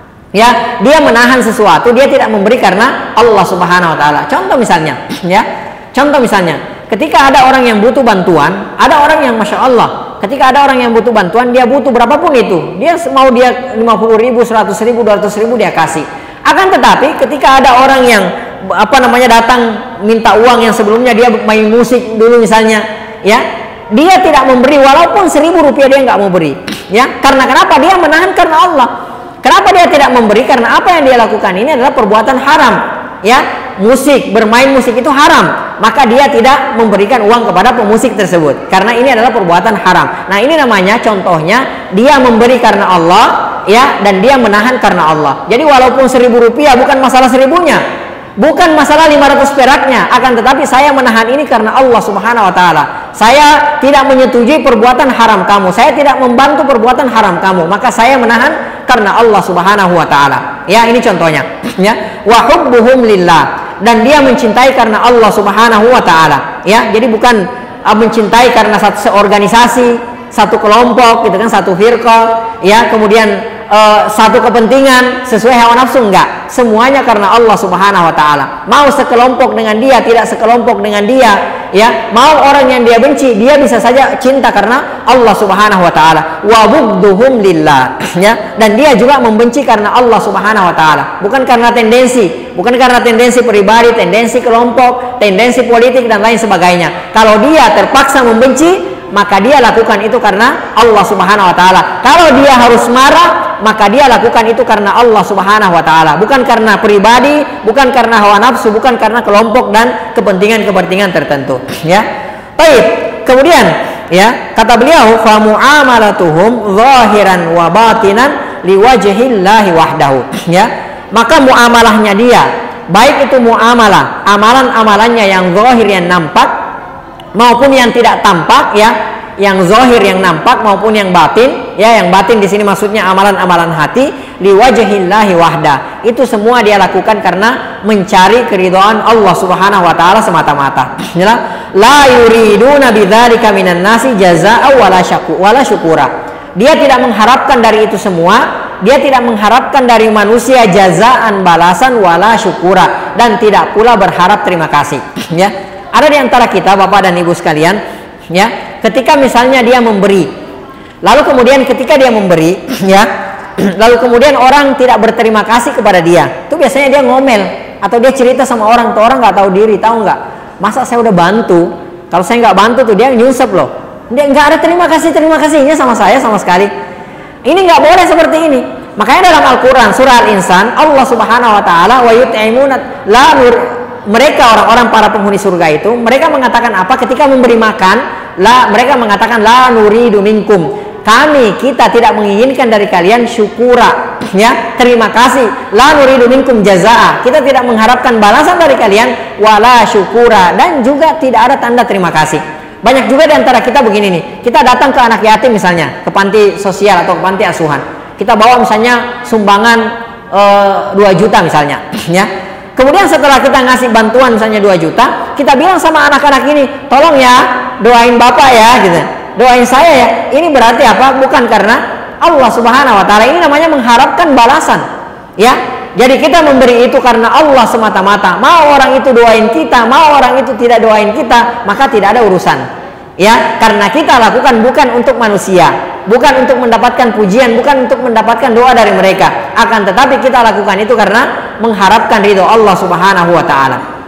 ya, dia menahan sesuatu, dia tidak memberi karena Allah Subhanahu wa taala. Contoh misalnya, ya. Contoh misalnya, ketika ada orang yang butuh bantuan, ada orang yang masya Allah, ketika ada orang yang butuh bantuan, dia butuh berapapun itu, dia mau dia lima puluh ribu, seratus ribu, dua ratus ribu dia kasih. Akan tetapi ketika ada orang yang apa namanya datang minta uang yang sebelumnya dia main musik dulu misalnya, ya, dia tidak memberi walaupun seribu rupiah dia nggak mau beri, ya. Karena kenapa? Dia menahan karena Allah. Kenapa dia tidak memberi? Karena apa yang dia lakukan ini adalah perbuatan haram, ya. Musik, bermain musik itu haram, maka dia tidak memberikan uang kepada pemusik tersebut karena ini adalah perbuatan haram. Nah, ini namanya contohnya dia memberi karena Allah, ya, dan dia menahan karena Allah. Jadi walaupun seribu rupiah bukan masalah seribunya, bukan masalah lima ratus peraknya, akan tetapi saya menahan ini karena Allah Subhanahu wa taala. Saya tidak menyetujui perbuatan haram kamu, saya tidak membantu perbuatan haram kamu, maka saya menahan karena Allah Subhanahu wa taala. Ya, ini contohnya, ya. Wa hubbuhum lillah, dan dia mencintai karena Allah Subhanahu wa taala, ya. Jadi bukan uh, mencintai karena satu organisasi, satu kelompok gitu kan, satu firqah, ya, kemudian uh, satu kepentingan sesuai hawa nafsu, enggak. Semuanya karena Allah Subhanahu wa taala. Mau sekelompok dengan dia, tidak sekelompok dengan dia, ya. Mau orang yang dia benci, dia bisa saja cinta karena Allah Subhanahu wa taala. Wa bughduhum lillah, ya. Dan dia juga membenci karena Allah Subhanahu wa taala, bukan karena tendensi, bukan karena tendensi pribadi, tendensi kelompok, tendensi politik dan lain sebagainya. Kalau dia terpaksa membenci, maka dia lakukan itu karena Allah Subhanahu wa taala. Kalau dia harus marah, maka dia lakukan itu karena Allah Subhanahu wa taala, bukan karena pribadi, bukan karena hawa nafsu, bukan karena kelompok dan kepentingan-kepentingan tertentu, ya. Baik. Kemudian, ya, kata beliau fa muamalatuhum zahiran wa batinan liwajhillahi wahdahu, ya. Maka muamalahnya dia, baik itu muamalah, amalan-amalannya yang zahir yang nampak maupun yang tidak tampak, ya, yang zahir yang nampak maupun yang batin, ya, yang batin di sini maksudnya amalan-amalan hati, liwajhillahi wahda. Itu semua dia lakukan karena mencari keridhaan Allah Subhanahu wa taala semata-mata. Ya, la yuriduna bidzalika minan nasi jazaa'a wala syaku wala syukura. Dia tidak mengharapkan dari itu semua, dia tidak mengharapkan dari manusia jazaan, balasan, wala syukura, dan tidak pula berharap terima kasih, ya. Ada di antara kita Bapak dan Ibu sekalian, ya, ketika misalnya dia memberi, lalu kemudian ketika dia memberi, ya, lalu kemudian orang tidak berterima kasih kepada dia, itu biasanya dia ngomel atau dia cerita sama orang, tuh orang nggak tahu diri, tahu nggak? Masa saya udah bantu, kalau saya nggak bantu tuh dia nyusap loh, dia nggak ada terima kasih terima kasihnya sama saya sama sekali. Ini nggak boleh seperti ini. Makanya dalam Al-Quran surah Al-Insan, Allah Subhanahu wa taala wa yut'imuna la nur, mereka orang-orang para penghuni surga itu, mereka mengatakan apa ketika memberi makan? La, mereka mengatakan la nuridu minkum, kami kita tidak menginginkan dari kalian syukura, ya, terima kasih. La nuridu minkum jazaa, kita tidak mengharapkan balasan dari kalian, wala syukura, dan juga tidak ada tanda terima kasih. Banyak juga di antara kita begini nih, kita datang ke anak yatim misalnya, ke panti sosial atau ke panti asuhan, kita bawa misalnya sumbangan e, dua juta misalnya, ya. Kemudian setelah kita ngasih bantuan misalnya dua juta, kita bilang sama anak-anak ini, tolong ya doain bapak ya, gitu, doain saya ya. Ini berarti apa? Bukan karena Allah Subhanahu wa taala, ini namanya mengharapkan balasan, ya. Jadi kita memberi itu karena Allah semata-mata. Mau orang itu doain kita, mau orang itu tidak doain kita, maka tidak ada urusan, ya. Karena kita lakukan bukan untuk manusia, bukan untuk mendapatkan pujian, bukan untuk mendapatkan doa dari mereka, akan tetapi kita lakukan itu karena mengharapkan ridho Allah Subhanahu wa taala.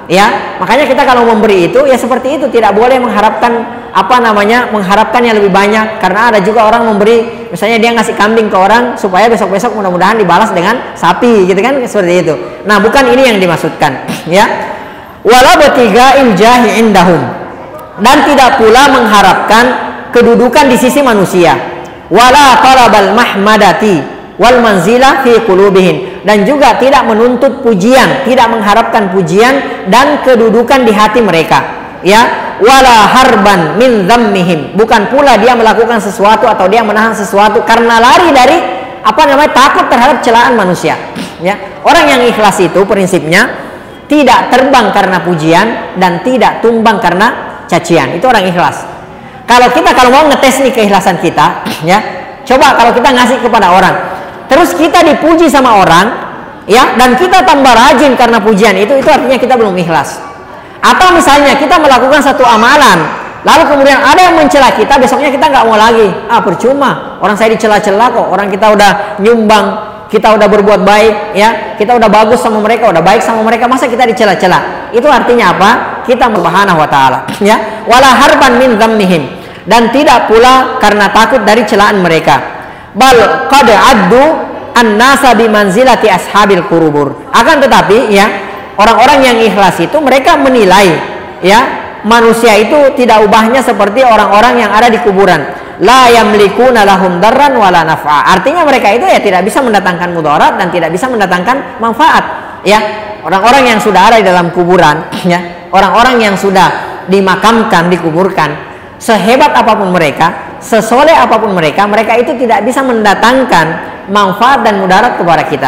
Ya, makanya kita kalau memberi itu ya seperti itu, tidak boleh mengharapkan apa namanya mengharapkan yang lebih banyak, karena ada juga orang memberi, misalnya dia ngasih kambing ke orang supaya besok-besok mudah-mudahan dibalas dengan sapi, gitu kan, seperti itu. Nah, bukan ini yang dimaksudkan, ya. Wala batiga iljahi indahum, dan tidak pula mengharapkan kedudukan di sisi manusia. Wala talabal mahmadati wal manzilah fi qulubihim, dan juga tidak menuntut pujian, tidak mengharapkan pujian dan kedudukan di hati mereka, ya. Wala harban min dhammihim, bukan pula dia melakukan sesuatu atau dia menahan sesuatu karena lari dari apa namanya takut terhadap celaan manusia, ya. Orang yang ikhlas itu prinsipnya tidak terbang karena pujian dan tidak tumbang karena cacian. Itu orang ikhlas. Kalau kita kalau mau ngetes nih keikhlasan kita, ya, coba kalau kita ngasih kepada orang, terus kita dipuji sama orang, ya, dan kita tambah rajin karena pujian itu, itu artinya kita belum ikhlas. Atau misalnya kita melakukan satu amalan, lalu kemudian ada yang mencela kita, besoknya kita nggak mau lagi. Ah, percuma, orang saya dicela-cela kok, orang kita udah nyumbang, kita udah berbuat baik, ya, kita udah bagus sama mereka, udah baik sama mereka, masa kita dicela-cela? Itu artinya apa? Kita subhanahu wa ta'ala, ya. Wala harban min dhammihim, dan tidak pula karena takut dari celaan mereka. Bal qad addu an-nasa bi manzilati ashabil qurubur. Akan tetapi, ya, orang-orang yang ikhlas itu mereka menilai, ya, manusia itu tidak ubahnya seperti orang-orang yang ada di kuburan. La yamlikuna lahum darran wala naf'a. Artinya mereka itu ya tidak bisa mendatangkan mudarat dan tidak bisa mendatangkan manfaat, ya. Orang-orang yang sudah ada di dalam kuburan, ya, orang-orang yang sudah dimakamkan, dikuburkan, sehebat apapun mereka, sesoleh apapun mereka, mereka itu tidak bisa mendatangkan manfaat dan mudarat kepada kita,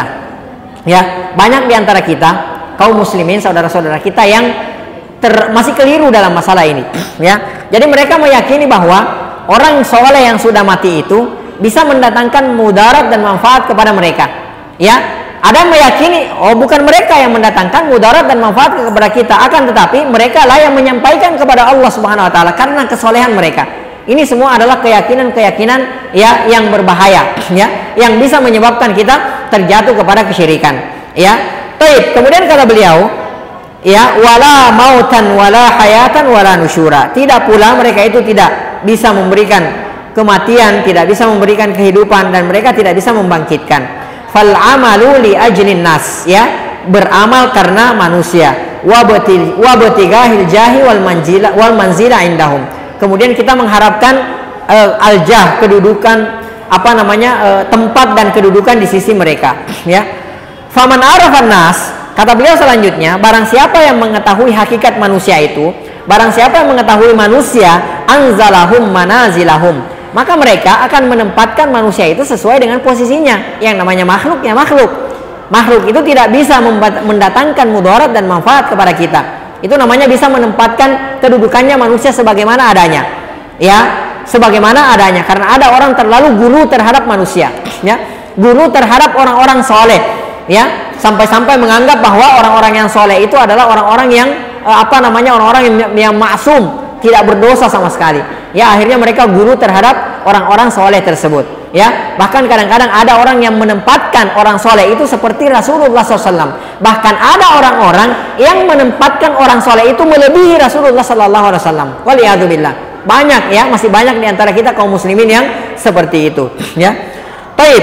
ya. Banyak di antara kita kaum muslimin, saudara-saudara kita yang ter, masih keliru dalam masalah ini, ya. Jadi mereka meyakini bahwa orang soleh yang sudah mati itu bisa mendatangkan mudarat dan manfaat kepada mereka, ya. Ada yang meyakini, oh bukan mereka yang mendatangkan mudarat dan manfaat kepada kita, akan tetapi mereka lah yang menyampaikan kepada Allah Subhanahu Wa Taala karena kesolehan mereka. Ini semua adalah keyakinan-keyakinan, ya, yang berbahaya, ya, yang bisa menyebabkan kita terjatuh kepada kesyirikan, ya. Taib. Kemudian kata beliau, ya, wala mautan wala hayatan wala nusyura. Tidak pula mereka itu tidak bisa memberikan kematian, tidak bisa memberikan kehidupan, dan mereka tidak bisa membangkitkan. Fal amalu li ajlin nas, ya, beramal karena manusia. Wa batigahil jahi wal manzila wal manzila indahum. Kemudian kita mengharapkan uh, al-jah, kedudukan, apa namanya, uh, tempat dan kedudukan di sisi mereka, ya. Faman arafan nas, kata beliau selanjutnya, barang siapa yang mengetahui hakikat manusia itu, barang siapa yang mengetahui manusia, anzalahum manazilahum, maka mereka akan menempatkan manusia itu sesuai dengan posisinya. Yang namanya makhluk, ya makhluk. Makhluk itu tidak bisa mendatangkan mudarat dan manfaat kepada kita. Itu namanya bisa menempatkan kedudukannya manusia sebagaimana adanya, ya, sebagaimana adanya. Karena ada orang terlalu guru terhadap manusia, ya, guru terhadap orang-orang soleh, ya, sampai-sampai menganggap bahwa orang-orang yang soleh itu adalah orang-orang yang eh, apa namanya orang-orang yang, yang maksum, tidak berdosa sama sekali, ya. Akhirnya mereka guru terhadap orang-orang soleh tersebut, ya. Bahkan kadang-kadang ada orang yang menempatkan orang soleh itu seperti Rasulullah shallallahu alaihi wasallam. Bahkan ada orang-orang yang menempatkan orang soleh itu melebihi Rasulullah shallallahu alaihi wasallam. Waliyadzubillah. Banyak, ya, masih banyak di antara kita kaum muslimin yang seperti itu, ya. Taib.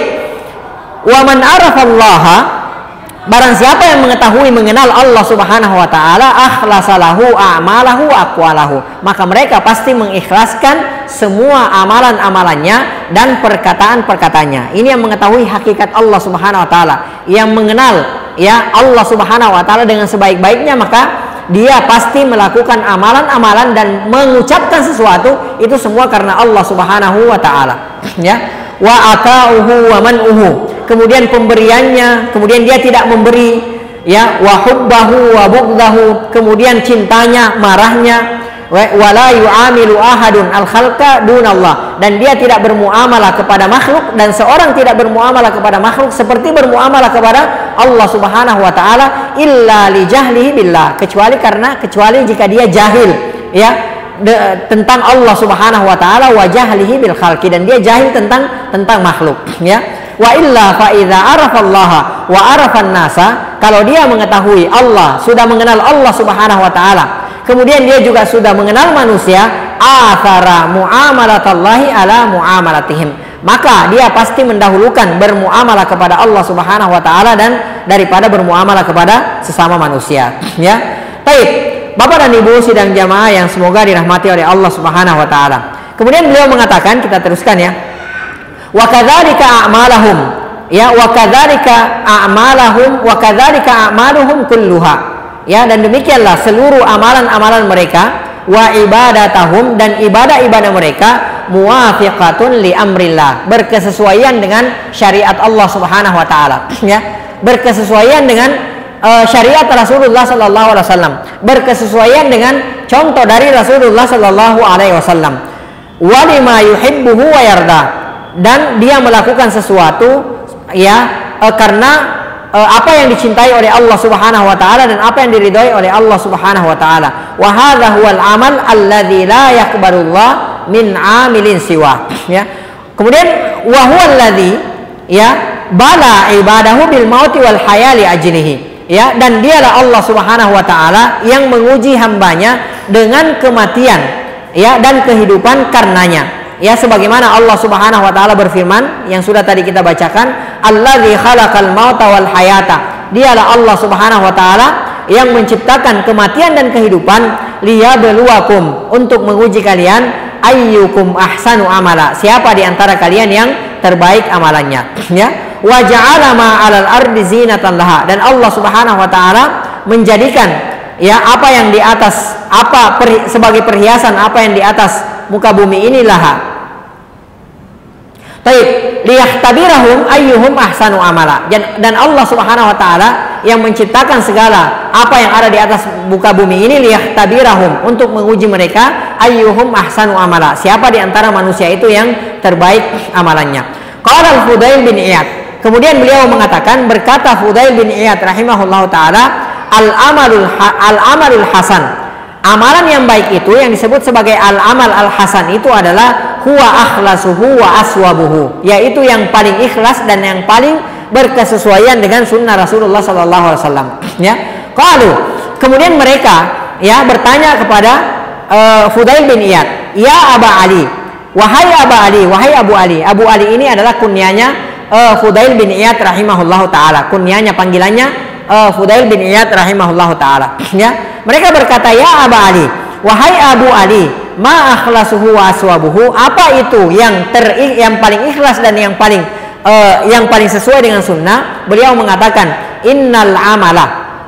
Wa man arafallaha, barang siapa yang mengetahui mengenal Allah Subhanahu wa taala, akhlasalahu a'malahu aqwalahu, maka mereka pasti mengikhlaskan semua amalan-amalannya dan perkataan-perkataannya. Ini yang mengetahui hakikat Allah Subhanahu wa taala, yang mengenal, ya, Allah Subhanahu wa taala dengan sebaik-baiknya, maka dia pasti melakukan amalan-amalan dan mengucapkan sesuatu itu semua karena Allah Subhanahu wa taala, ya. Wa ata'uhu wa man'uhu, kemudian pemberiannya, kemudian dia tidak memberi, ya, wa hubbahu wa bughdahu, kemudian cintanya, marahnya, wa la yu'amilu ahadun al khalqa dunallah, dan dia tidak bermuamalah kepada makhluk, dan seorang tidak bermuamalah kepada makhluk seperti bermuamalah kepada Allah Subhanahu wa taala, illa li jahlihi billah, kecuali karena kecuali jika dia jahil, ya, De, tentang Allah Subhanahu wa taala, wa jahlihi bil khalqi, dan dia jahil tentang tentang makhluk, ya. Wa illa fa idza arafallaha wa arafan nasa, kalau dia mengetahui Allah, sudah mengenal Allah Subhanahu wa taala, kemudian dia juga sudah mengenal manusia, athara muamalatallahi ala muamalatihim, maka dia pasti mendahulukan bermuamalah kepada Allah Subhanahu wa taala dan daripada bermuamalah kepada sesama manusia. Ya. Baik, Bapak dan Ibu sidang jamaah yang semoga dirahmati oleh Allah Subhanahu wa taala. Kemudian beliau mengatakan, kita teruskan ya. Wa kadzalika a'malahum, ya, wa kadzalika a'malahum wa kadzalika a'maluhum kulluha. Ya, dan demikianlah seluruh amalan-amalan mereka, wa ibadatahum, dan ibadah-ibadah mereka, muwafiqatun li amrillah, berkesesuaian dengan syariat Allah Subhanahu wa taala, ya. Berkesesuaian dengan uh, syariat Rasulullah sallallahu alaihi wasallam, berkesesuaian dengan contoh dari Rasulullah sallallahu alaihi wasallam. Wa lima yuhibbuhu wa yarda, dan dia melakukan sesuatu ya uh, karena uh, apa yang dicintai oleh Allah Subhanahu wa taala dan apa yang diridhai oleh Allah Subhanahu wa taala. Wa hadza huwal amal alladzi la yaqbalullah min amilin siwa, ya. Kemudian wa huwal ladzi, ya, bala ibadahu bil mauti wal hayali ajlihi, ya, dan dialah Allah Subhanahu wa taala yang menguji hambanya dengan kematian, ya, dan kehidupan karenanya. Ya, sebagaimana Allah Subhanahu wa taala berfirman yang sudah tadi kita bacakan, allazi khalaqal mauta wal hayata, dialah Allah Subhanahu wa taala yang menciptakan kematian dan kehidupan, liyabluwakum, untuk menguji kalian, ayyukum ahsanu amala, siapa di antara kalian yang terbaik amalannya, ya. Wa ja'ala ma 'alal ardi zinatan laha, dan Allah Subhanahu wa taala menjadikan ya apa yang di atas, apa per, sebagai perhiasan apa yang di atas muka bumi ini laha. Baik, liyahtabirahum ayyuhum ahsanu amala, dan, dan Allah Subhanahu wa taala yang menciptakan segala apa yang ada di atas muka bumi ini, liyahtabirahum, untuk menguji mereka, ayyuhum ahsanu amala, siapa di antara manusia itu yang terbaik amalannya. Qala al-Fudail bin Iyad, kemudian beliau mengatakan, berkata Fudail bin Iyad rahimahullahu taala, al-amalul al-amalul hasan, amalan yang baik itu yang disebut sebagai al-amal al-hasan itu adalah huwa akhlasuhu wa aswabuhu, yaitu yang paling ikhlas dan yang paling berkesesuaian dengan sunnah Rasulullah sallallahu alaihi wasallam, ya. Qalu, kemudian mereka ya bertanya kepada uh, Fudail bin Iyad, ya Aba Ali, wahai Aba Ali, wahai Abu Ali. Abu Ali ini adalah kunyanya uh, Fudail bin Iyad rahimahullahu taala, kunyanya, panggilannya uh, Fudail bin Iyad rahimahullahu taala, ya. Mereka berkata, ya Aba Ali, wahai Abu Ali, ma akhlasuhu wa aswabuhu, apa itu yang ter yang paling ikhlas dan yang paling uh, yang paling sesuai dengan sunnah? Beliau mengatakan, innal amala,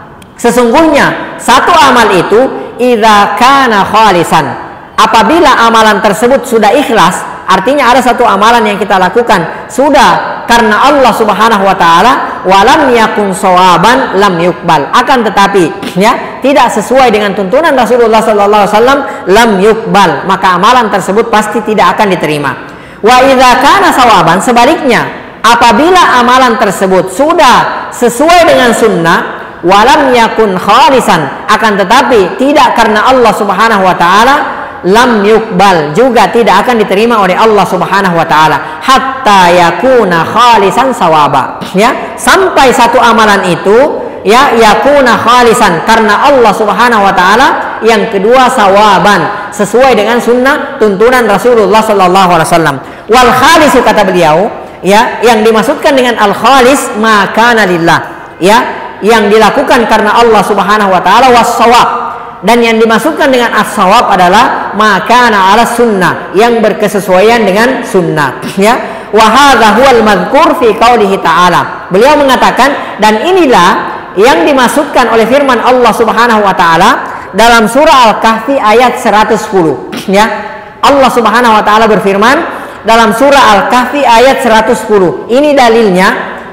sesungguhnya satu amal itu, idza kana khalisan, apabila amalan tersebut sudah ikhlas, artinya ada satu amalan yang kita lakukan sudah karena Allah Subhanahu wa taala, walam yakun sawaban lam yuqbal, akan tetapi ya tidak sesuai dengan tuntunan Rasulullah sallallahu alaihi wasallam, lam yuqbal, maka amalan tersebut pasti tidak akan diterima. Wa idza kana sawaban, sebaliknya apabila amalan tersebut sudah sesuai dengan sunnah, walam yakun khalisan, akan tetapi tidak karena Allah Subhanahu wa taala, lam yuqbal, juga tidak akan diterima oleh Allah Subhanahu wa taala, hatta yakuna khalisan sawaba, ya, sampai satu amalan itu ya yakuna khalisan karena Allah Subhanahu wa taala, yang kedua sawaban, sesuai dengan sunnah tuntunan Rasulullah sallallahu alaihi wasallam. Wal khalisu, kata beliau, ya, yang dimaksudkan dengan al khalis maka lillah, ya, yang dilakukan karena Allah Subhanahu wa taala, was sawab, dan yang dimasukkan dengan as-sawab adalah makana ala sunnah, yang berkesesuaian dengan sunnah, ya. Wa hadza huwal madhkur fi qaulihi ta'ala, beliau mengatakan, dan inilah yang dimaksudkan oleh firman Allah Subhanahu wa taala dalam surah Al-Kahfi ayat seratus sepuluh, ya. Allah Subhanahu wa taala berfirman dalam surah Al-Kahfi ayat seratus sepuluh. Ini dalilnya,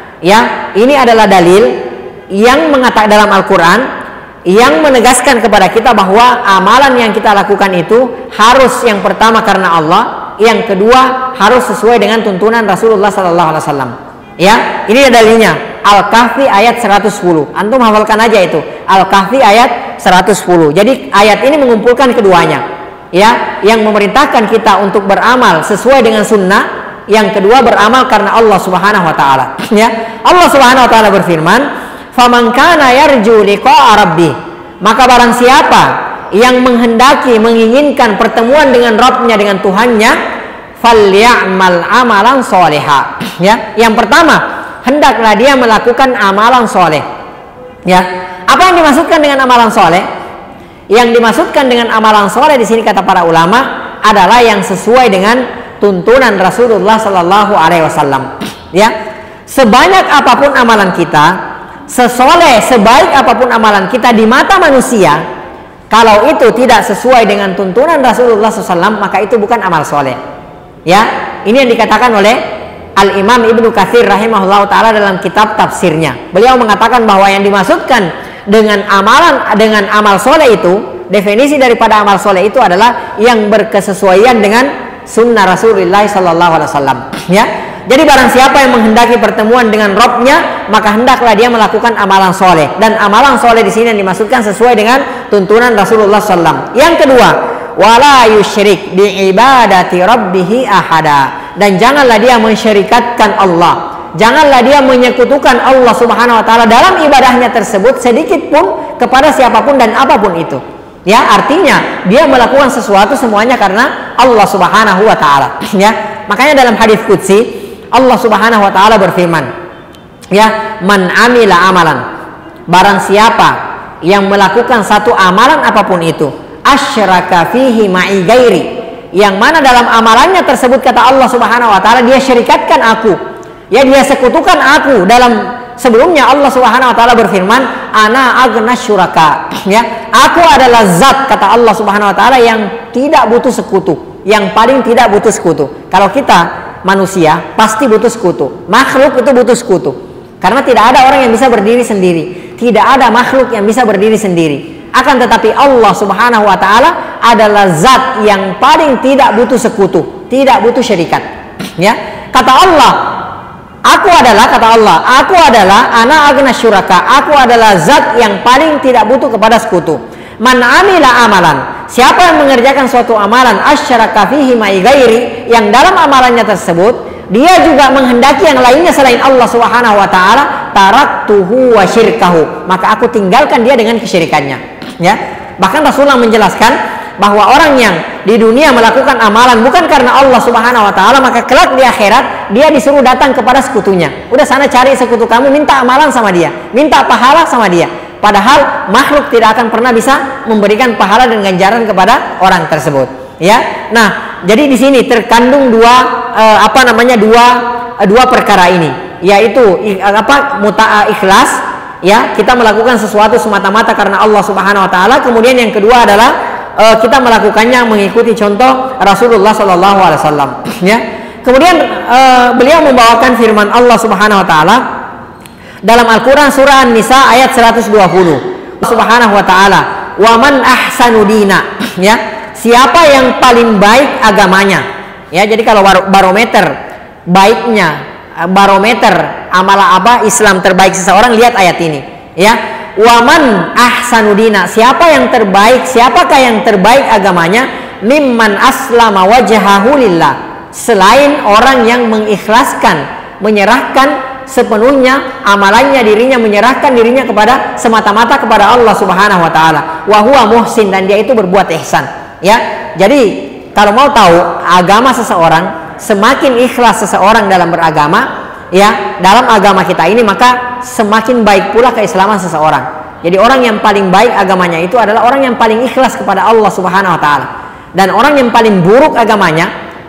ya. Ini adalah dalil yang mengatakan dalam Al-Qur'an yang menegaskan kepada kita bahwa amalan yang kita lakukan itu harus yang pertama karena Allah, yang kedua harus sesuai dengan tuntunan Rasulullah sallallahu alaihi wasallam. Ya, ini dalilnya Al-Kahfi ayat seratus sepuluh. Antum hafalkan aja itu, Al-Kahfi ayat seratus sepuluh. Jadi ayat ini mengumpulkan keduanya, ya, yang memerintahkan kita untuk beramal sesuai dengan sunnah, yang kedua beramal karena Allah Subhanahu wa taala, ya. Allah Subhanahu wa taala berfirman, faman kana yarju liqa'a rabbih, maka barang siapa yang menghendaki menginginkan pertemuan dengan Rabbnya, dengan Tuhannya, falyamal amalan sholiha. Ya, yang pertama, hendaklah dia melakukan amalan soleh. Ya, apa yang dimaksudkan dengan amalan soleh? Yang dimaksudkan dengan amalan soleh di sini kata para ulama adalah yang sesuai dengan tuntunan Rasulullah Sallallahu Alaihi Wasallam. Ya, sebanyak apapun amalan kita, sesoleh sebaik apapun amalan kita di mata manusia, kalau itu tidak sesuai dengan tuntunan Rasulullah Sallallahu Alaihi Wasallam, maka itu bukan amal soleh. Ya, ini yang dikatakan oleh Al-Imam Ibnu Katsir rahimahullah ta'ala dalam kitab tafsirnya. Beliau mengatakan bahwa yang dimaksudkan dengan amalan dengan amal soleh itu, definisi daripada amal soleh itu adalah yang berkesesuaian dengan sunnah Rasulullah Sallallahu Alaihi Wasallam. Ya, jadi barang siapa yang menghendaki pertemuan dengan Rabbnya, maka hendaklah dia melakukan amalan soleh. Dan amalan soleh di sini yang dimaksudkan sesuai dengan tuntunan Rasulullah Sallallahu Alaihi Wasallam. Yang kedua, wala yusyrik bi ibadati rabbih ahada, dan janganlah dia mensyirikatkan Allah, janganlah dia menyekutukan Allah Subhanahu wa taala dalam ibadahnya tersebut sedikit pun kepada siapapun dan apapun itu. Ya, artinya dia melakukan sesuatu semuanya karena Allah Subhanahu wa taala. Ya, makanya dalam hadis qudsi Allah Subhanahu wa taala berfirman, ya, man amila amalan, barang siapa yang melakukan satu amalan apapun itu, asyraka fihi ma'i gairi, yang mana dalam amalannya tersebut kata Allah Subhanahu wa taala dia syirikatkan aku, ya, dia sekutukan aku. Dalam sebelumnya Allah Subhanahu wa taala berfirman, ana agna syuraka, ya, aku adalah zat kata Allah Subhanahu wa taala yang tidak butuh sekutu, yang paling tidak butuh sekutu. Kalau kita manusia pasti butuh sekutu, makhluk itu butuh sekutu, karena tidak ada orang yang bisa berdiri sendiri, tidak ada makhluk yang bisa berdiri sendiri. Akan tetapi Allah Subhanahu wa taala adalah zat yang paling tidak butuh sekutu, tidak butuh syirikat. Ya, kata Allah, aku adalah kata Allah, aku adalah ana agna syuraka, aku adalah zat yang paling tidak butuh kepada sekutu. Man amila amalan, siapa yang mengerjakan suatu amalan asyraka fihi ma'i ghairi, yang dalam amalannya tersebut dia juga menghendaki yang lainnya selain Allah Subhanahu wa taala, taraktuhu wa syirkahu, maka aku tinggalkan dia dengan kesyirikannya. Ya, bahkan Rasulullah menjelaskan bahwa orang yang di dunia melakukan amalan bukan karena Allah Subhanahu wa taala, maka kelak di akhirat dia disuruh datang kepada sekutunya. Udah sana cari sekutu kamu, minta amalan sama dia, minta pahala sama dia. Padahal makhluk tidak akan pernah bisa memberikan pahala dan ganjaran kepada orang tersebut. Ya, nah jadi di sini terkandung dua eh, apa namanya dua eh, dua perkara ini, yaitu eh, apa muta ikhlas, ya, kita melakukan sesuatu semata-mata karena Allah Subhanahu wa taala. Kemudian yang kedua adalah uh, kita melakukannya mengikuti contoh Rasulullah Sallallahu Alaihi Wasallam. Ya, kemudian uh, beliau membawakan firman Allah Subhanahu wa taala dalam Al-Qur'an surah An-Nisa ayat seratus dua puluh. Subhanahu wa taala, "Wa man ahsanu dina." Ya, siapa yang paling baik agamanya? Ya, jadi kalau barometer baiknya, barometer amalah apa Islam terbaik seseorang, lihat ayat ini, ya. Waman ahsanudina, siapa yang terbaik, siapakah yang terbaik agamanya? Mimman aslama wajhahu lillah, selain orang yang mengikhlaskan, menyerahkan sepenuhnya amalannya, dirinya menyerahkan dirinya kepada semata-mata kepada Allah Subhanahu wa taala. Wa huwa muhsin, dan dia itu berbuat ihsan, ya. Jadi kalau mau tahu agama seseorang, semakin ikhlas seseorang dalam beragama, ya, dalam agama kita ini, maka semakin baik pula keislaman seseorang. Jadi orang yang paling baik agamanya itu adalah orang yang paling ikhlas kepada Allah Subhanahu wa taala. Dan orang yang paling buruk agamanya,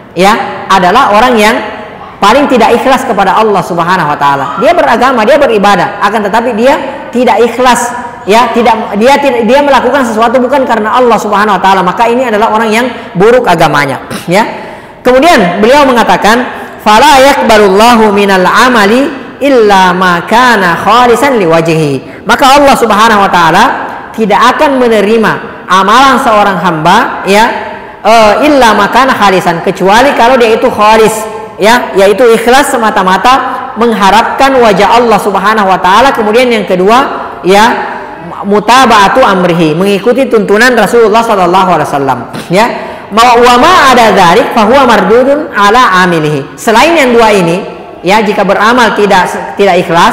ya, adalah orang yang paling tidak ikhlas kepada Allah Subhanahu wa taala. Dia beragama, dia beribadah, akan tetapi dia tidak ikhlas, ya, tidak dia tidak dia melakukan sesuatu bukan karena Allah Subhanahu wa taala, maka ini adalah orang yang buruk agamanya, ya. Kemudian beliau mengatakan, fala yaqbalullahu minal amali illa ma kana khalisan liwajhihi, maka Allah Subhanahu wa taala tidak akan menerima amalan seorang hamba, ya, uh, illa ma kana khalisan, kecuali kalau dia itu khalis, ya, yaitu ikhlas semata-mata mengharapkan wajah Allah Subhanahu wa taala. Kemudian yang kedua, ya, mutaba'atu amrihi, mengikuti tuntunan Rasulullah sallallahu alaihi wasallam, ya. Wa ma ada dzalik fa huwa mardudun ala amilihi. Selain yang dua ini, ya, jika beramal tidak tidak ikhlas,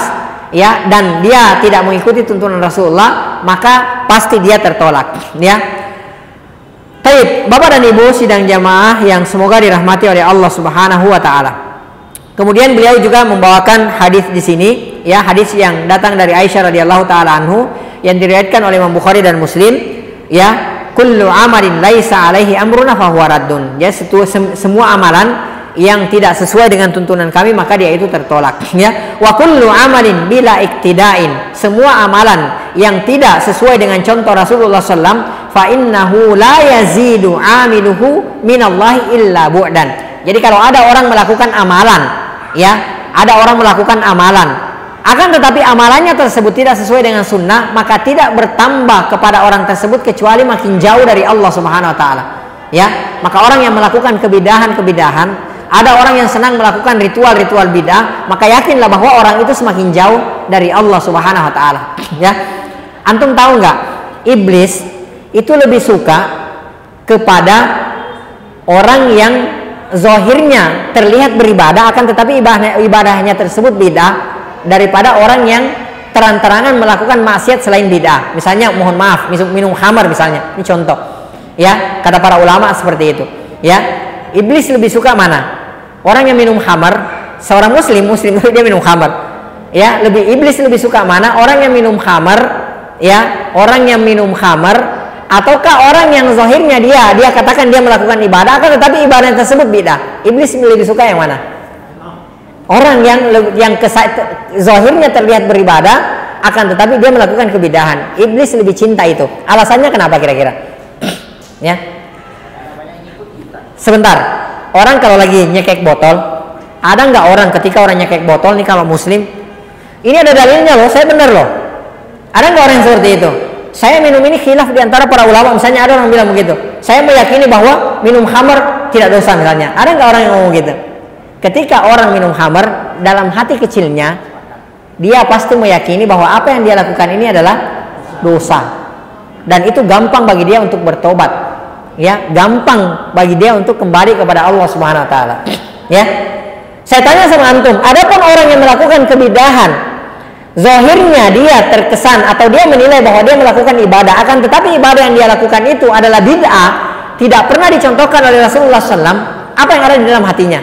ya, dan dia tidak mengikuti tuntunan Rasulullah, maka pasti dia tertolak, ya. Baik, Bapak dan Ibu sidang jamaah yang semoga dirahmati oleh Allah Subhanahu wa taala. Kemudian beliau juga membawakan hadis di sini, ya, hadis yang datang dari Aisyah radhiyallahu taala anhu yang diriwayatkan oleh Imam Bukhari dan Muslim, ya, kullu amalin laisa alaihi amruna fahuwa raddun. Ya, semua amalan yang tidak sesuai dengan tuntunan kami maka dia itu tertolak, ya. Wa kullu amalin bila iktidain, semua amalan yang tidak sesuai dengan contoh Rasulullah sallallahu alaihi wasallam, fa innahu la yazidu amiluhu minallahi illa bu'dan. Jadi kalau ada orang melakukan amalan, ya, ada orang melakukan amalan, akan tetapi amalannya tersebut tidak sesuai dengan sunnah, maka tidak bertambah kepada orang tersebut kecuali makin jauh dari Allah Subhanahu wa taala, ya. Maka orang yang melakukan kebidahan-kebidahan, ada orang yang senang melakukan ritual-ritual bidah, maka yakinlah bahwa orang itu semakin jauh dari Allah Subhanahu wa taala, ya. Antum tahu nggak, iblis itu lebih suka kepada orang yang zahirnya terlihat beribadah akan tetapi ibadah, ibadahnya tersebut bidah, daripada orang yang terang-terangan melakukan maksiat selain bidah. Misalnya, mohon maaf, minum khamar misalnya, ini contoh, ya, kata para ulama seperti itu, ya. Iblis lebih suka mana? Orang yang minum khamar, seorang muslim, muslim dia minum khamar, ya, lebih iblis lebih suka mana? Orang yang minum khamar, ya, orang yang minum khamar, ataukah orang yang zahirnya dia dia katakan dia melakukan ibadah akan tetapi ibadah tersebut bidah? Iblis lebih suka yang mana? Orang yang yang zahirnya terlihat beribadah akan tetapi dia melakukan kebidahan. Iblis lebih cinta itu. Alasannya kenapa kira-kira? Ya. Sebentar. Orang kalau lagi nyekek botol, ada nggak orang ketika orang nyekek botol nih kalau muslim, ini ada dalilnya loh, saya benar loh. Ada nggak orang yang seperti itu? Saya minum ini khilaf di antara para ulama, misalnya ada orang bilang begitu. Saya meyakini bahwa minum khamar tidak dosa misalnya. Ada nggak orang yang ngomong gitu? Ketika orang minum khamar, dalam hati kecilnya dia pasti meyakini bahwa apa yang dia lakukan ini adalah dosa, dan itu gampang bagi dia untuk bertobat, ya, gampang bagi dia untuk kembali kepada Allah Subhanahu wa taala, ya. Saya tanya sama antum, adapun orang yang melakukan kebidahan, zahirnya dia terkesan atau dia menilai bahwa dia melakukan ibadah, akan tetapi ibadah yang dia lakukan itu adalah bid'ah, tidak pernah dicontohkan oleh Rasulullah sallallahu alaihi wasallam, apa yang ada di dalam hatinya?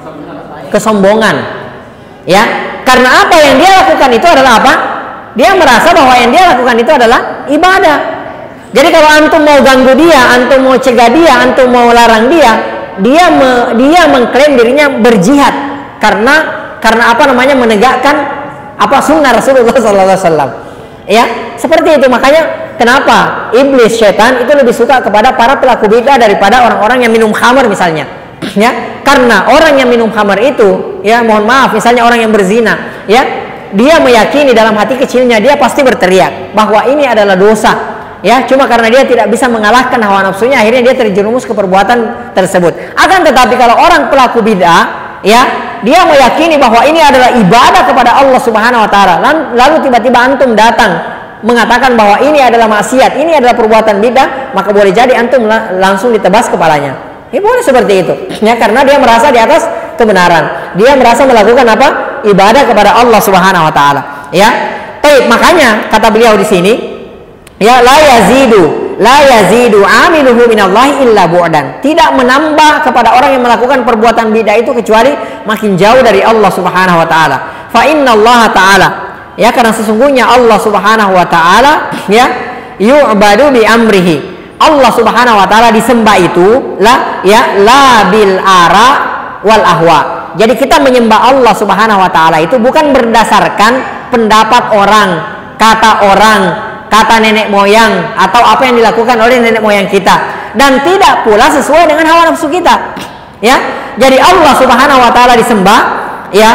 Kesombongan, ya. Karena apa yang dia lakukan itu adalah apa? Dia merasa bahwa yang dia lakukan itu adalah ibadah. Jadi kalau antum mau ganggu dia, antum mau cegah dia, antum mau larang dia, dia me, dia mengklaim dirinya berjihad karena karena apa namanya menegakkan apa sunnah Rasulullah sallallahu alaihi wasallam, ya. Seperti itu, makanya kenapa iblis setan itu lebih suka kepada para pelaku bidah daripada orang-orang yang minum khamar misalnya, ya. Karena orang yang minum khamar itu, ya, mohon maaf, misalnya orang yang berzina, ya, dia meyakini dalam hati kecilnya dia pasti berteriak bahwa ini adalah dosa, ya, cuma karena dia tidak bisa mengalahkan hawa nafsunya, akhirnya dia terjerumus ke perbuatan tersebut. Akan tetapi kalau orang pelaku bid'ah, ya, dia meyakini bahwa ini adalah ibadah kepada Allah Subhanahu wa taala, lalu tiba-tiba antum datang mengatakan bahwa ini adalah maksiat, ini adalah perbuatan bid'ah, maka boleh jadi antum langsung ditebas kepalanya. Ya, boleh seperti itu, ya, karena dia merasa di atas kebenaran, dia merasa melakukan apa? Ibadah kepada Allah Subhanahu wa taala, ya. Baik, makanya kata beliau di sini, ya, la yazidu la yazidu amiluhu minallahi illa bu'dan. Tidak menambah kepada orang yang melakukan perbuatan bid'ah itu kecuali makin jauh dari Allah Subhanahu wa taala. Fa innallaha ta'ala, ya, karena sesungguhnya Allah Subhanahu wa taala, ya, yu'badu bi amrihi. Allah Subhanahu wa taala disembah itu la, ya, la bil ara wal ahwa. Jadi kita menyembah Allah Subhanahu wa taala itu bukan berdasarkan pendapat orang, kata orang, kata nenek moyang, atau apa yang dilakukan oleh nenek moyang kita, dan tidak pula sesuai dengan hawa nafsu kita, ya. Jadi Allah Subhanahu wa taala disembah, ya,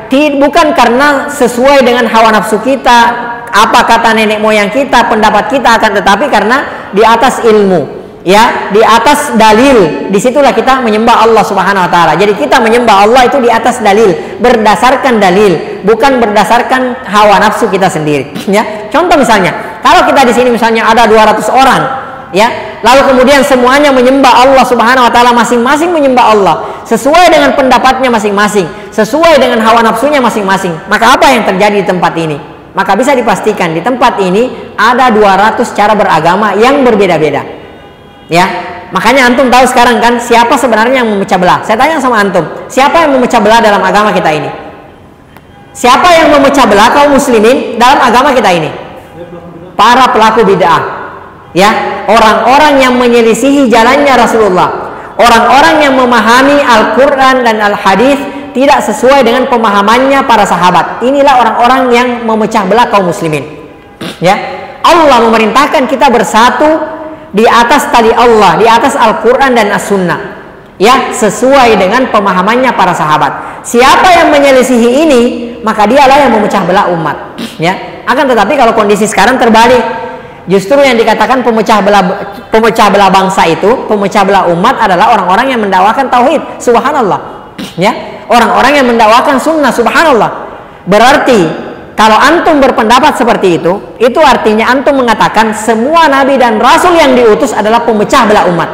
bukan karena sesuai dengan hawa nafsu kita, apa kata nenek moyang kita, pendapat kita, akan tetapi karena di atas ilmu, ya, di atas dalil. Disitulah kita menyembah Allah Subhanahu wa taala. Jadi kita menyembah Allah itu di atas dalil, berdasarkan dalil, bukan berdasarkan hawa nafsu kita sendiri, ya. Contoh misalnya, kalau kita di sini misalnya ada dua ratus orang, ya, lalu kemudian semuanya menyembah Allah Subhanahu wa taala, masing-masing menyembah Allah sesuai dengan pendapatnya masing-masing, sesuai dengan hawa nafsunya masing-masing. Maka apa yang terjadi di tempat ini? Maka bisa dipastikan di tempat ini ada dua ratus cara beragama yang berbeda-beda. Ya, makanya antum tahu sekarang kan siapa sebenarnya yang memecah belah. Saya tanya sama antum, siapa yang memecah belah dalam agama kita ini? Siapa yang memecah belah kaum muslimin dalam agama kita ini? Para pelaku bid'ah. Ya, orang-orang yang menyelisihi jalannya Rasulullah, orang-orang yang memahami Al-Quran dan Al-Hadis tidak sesuai dengan pemahamannya para sahabat. Inilah orang-orang yang memecah belah kaum muslimin. Ya, Allah memerintahkan kita bersatu di atas tali Allah, di atas Al-Quran dan As-Sunnah. Ya, sesuai dengan pemahamannya para sahabat. Siapa yang menyelisihi ini, maka dialah yang memecah belah umat. Ya, akan tetapi kalau kondisi sekarang terbalik, justru yang dikatakan pemecah belah pemecah belah bangsa itu, pemecah belah umat adalah orang-orang yang mendakwakan tauhid. Subhanallah. Ya, orang-orang yang mendakwakan sunnah. Subhanallah. Berarti kalau antum berpendapat seperti itu, itu artinya antum mengatakan semua nabi dan rasul yang diutus adalah pemecah belah umat.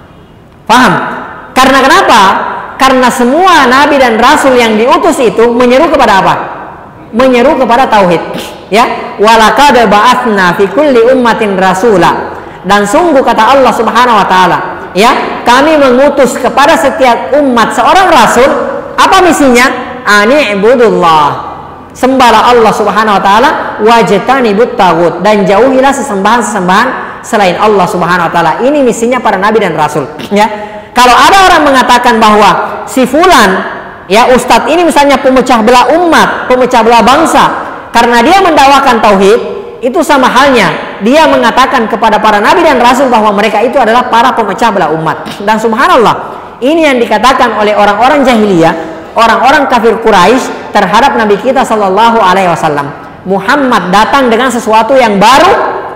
Paham? Karena kenapa? Karena semua nabi dan rasul yang diutus itu menyeru kepada apa? Menyeru kepada tauhid. Ya, walaqad ba'atsna fi kulli ummatin rasula. Dan sungguh kata Allah Subhanahu wa taala, ya, kami mengutus kepada setiap umat seorang rasul. Apa misinya? Ani ibudullah. Sembahlah Allah Subhanahu wa taala, wajtanibut tagut, dan jauhilah sesembahan-sesembahan selain Allah Subhanahu wa taala. Ini misinya para nabi dan rasul. Ya. Kalau ada orang mengatakan bahwa si fulan, ya, ustadz ini misalnya pemecah belah umat, pemecah belah bangsa, karena dia mendakwakan tauhid, itu sama halnya dia mengatakan kepada para nabi dan rasul bahwa mereka itu adalah para pemecah belah umat. Dan subhanallah, ini yang dikatakan oleh orang-orang jahiliyah, orang-orang kafir Quraisy terhadap nabi kita sallallahu alaihi wasallam. Muhammad datang dengan sesuatu yang baru,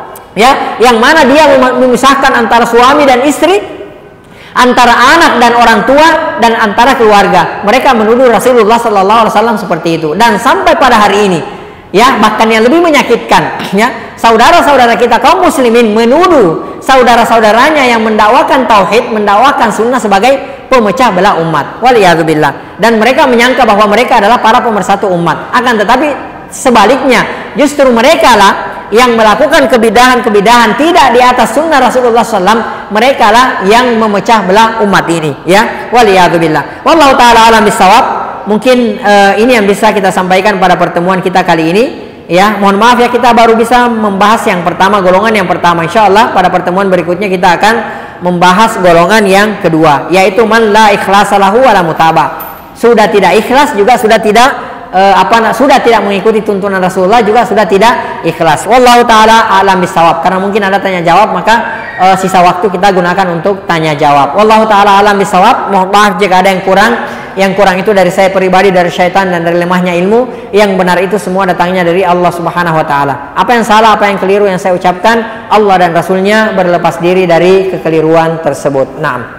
ya, yang mana dia memisahkan antara suami dan istri, antara anak dan orang tua, dan antara keluarga. Mereka menuduh Rasulullah sallallahu alaihi wasallam seperti itu. Dan sampai pada hari ini, ya, bahkan yang lebih menyakitkan, ya, saudara-saudara kita kaum muslimin menuduh saudara-saudaranya yang mendakwakan tauhid, mendakwakan sunnah sebagai pemecah belah umat. Waliyadzubillah. Dan mereka menyangka bahwa mereka adalah para pemersatu umat. Akan tetapi sebaliknya, justru mereka lah yang melakukan kebidahan-kebidahan tidak di atas sunnah Rasulullah sallallahu alaihi wasallam. Mereka lah yang memecah belah umat ini. Ya, waliyadzubillah. Wallahu taala alam bisawab. Mungkin uh, ini yang bisa kita sampaikan pada pertemuan kita kali ini. Ya, mohon maaf ya, kita baru bisa membahas yang pertama, golongan yang pertama. Insya Allah pada pertemuan berikutnya kita akan membahas golongan yang kedua, yaitu man la ikhlasa lahu wala mutaba. Sudah tidak ikhlas juga sudah tidak Uh, apa sudah tidak mengikuti tuntunan Rasulullah, juga sudah tidak ikhlas. Wallahu taala alam bisawab. Karena mungkin ada tanya jawab, maka uh, sisa waktu kita gunakan untuk tanya jawab. Wallahu taala alam bisawab. Mohon maaf jika ada yang kurang. Yang kurang itu dari saya pribadi, dari syaitan, dan dari lemahnya ilmu. Yang benar itu semua datangnya dari Allah Subhanahu wa taala. Apa yang salah, apa yang keliru yang saya ucapkan, Allah dan Rasulnya berlepas diri dari kekeliruan tersebut. Naam.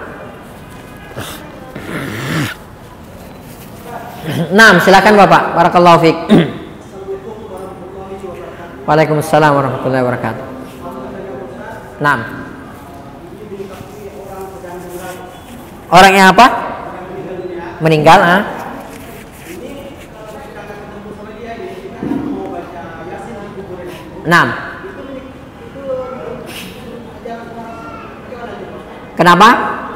Naam, silakan Bapak. Barakallahu fiik. Waalaikumsalam warahmatullahi wabarakatuh. Naam. Orang yang apa? Meninggal, ah? Naam. Kenapa?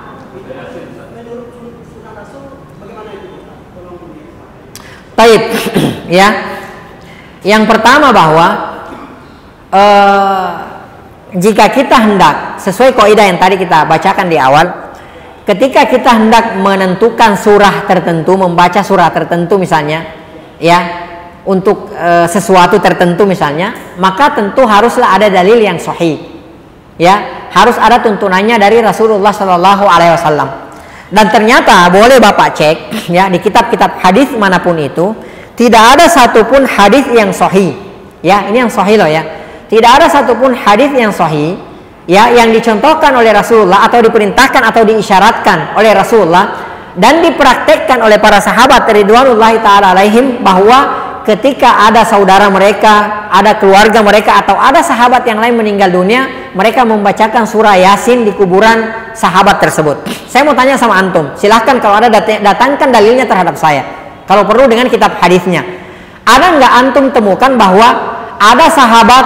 Baik, ya. Yang pertama bahwa uh, jika kita hendak sesuai kaidah yang tadi kita bacakan di awal, ketika kita hendak menentukan surah tertentu, membaca surah tertentu misalnya, ya, untuk uh, sesuatu tertentu misalnya, maka tentu haruslah ada dalil yang sahih, ya, harus ada tuntunannya dari Rasulullah Shallallahu Alaihi Wasallam. Dan ternyata boleh Bapak cek, ya, di kitab-kitab hadis manapun itu tidak ada satupun hadis yang sahih. Ya, ini yang sahih loh ya. Tidak ada satupun hadis yang sahih, ya, yang dicontohkan oleh Rasulullah atau diperintahkan atau diisyaratkan oleh Rasulullah dan dipraktekkan oleh para sahabat ridwanullahi taala alaihim, bahwa ketika ada saudara mereka, ada keluarga mereka, atau ada sahabat yang lain meninggal dunia, mereka membacakan surah Yasin di kuburan sahabat tersebut. Saya mau tanya sama antum, silahkan kalau ada dat- datangkan dalilnya terhadap saya. Kalau perlu dengan kitab hadisnya. Ada nggak antum temukan bahwa ada sahabat,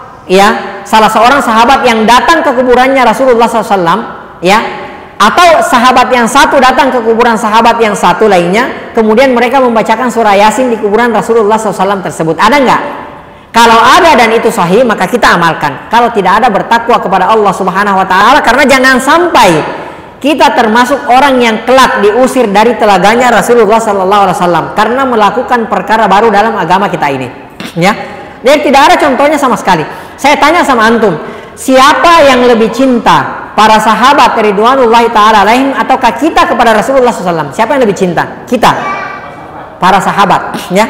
ya, salah seorang sahabat yang datang ke kuburannya Rasulullah shallallahu alaihi wasallam, ya, atau sahabat yang satu datang ke kuburan sahabat yang satu lainnya, kemudian mereka membacakan surah Yasin di kuburan Rasulullah shallallahu alaihi wasallam tersebut? Ada nggak? Kalau ada dan itu sahih, maka kita amalkan. Kalau tidak ada, bertakwa kepada Allah Subhanahu wa taala, karena jangan sampai kita termasuk orang yang kelak diusir dari telaganya Rasulullah Sallallahu Alaihi Wasallam karena melakukan perkara baru dalam agama kita ini. Ya, jadi tidak ada contohnya sama sekali. Saya tanya sama antum, siapa yang lebih cinta, para sahabat ridwanullahi taala alaihim ataukah kita kepada Rasulullah Sallallahu Alaihi Wasallam? Siapa yang lebih cinta? Kita, para sahabat. Ya,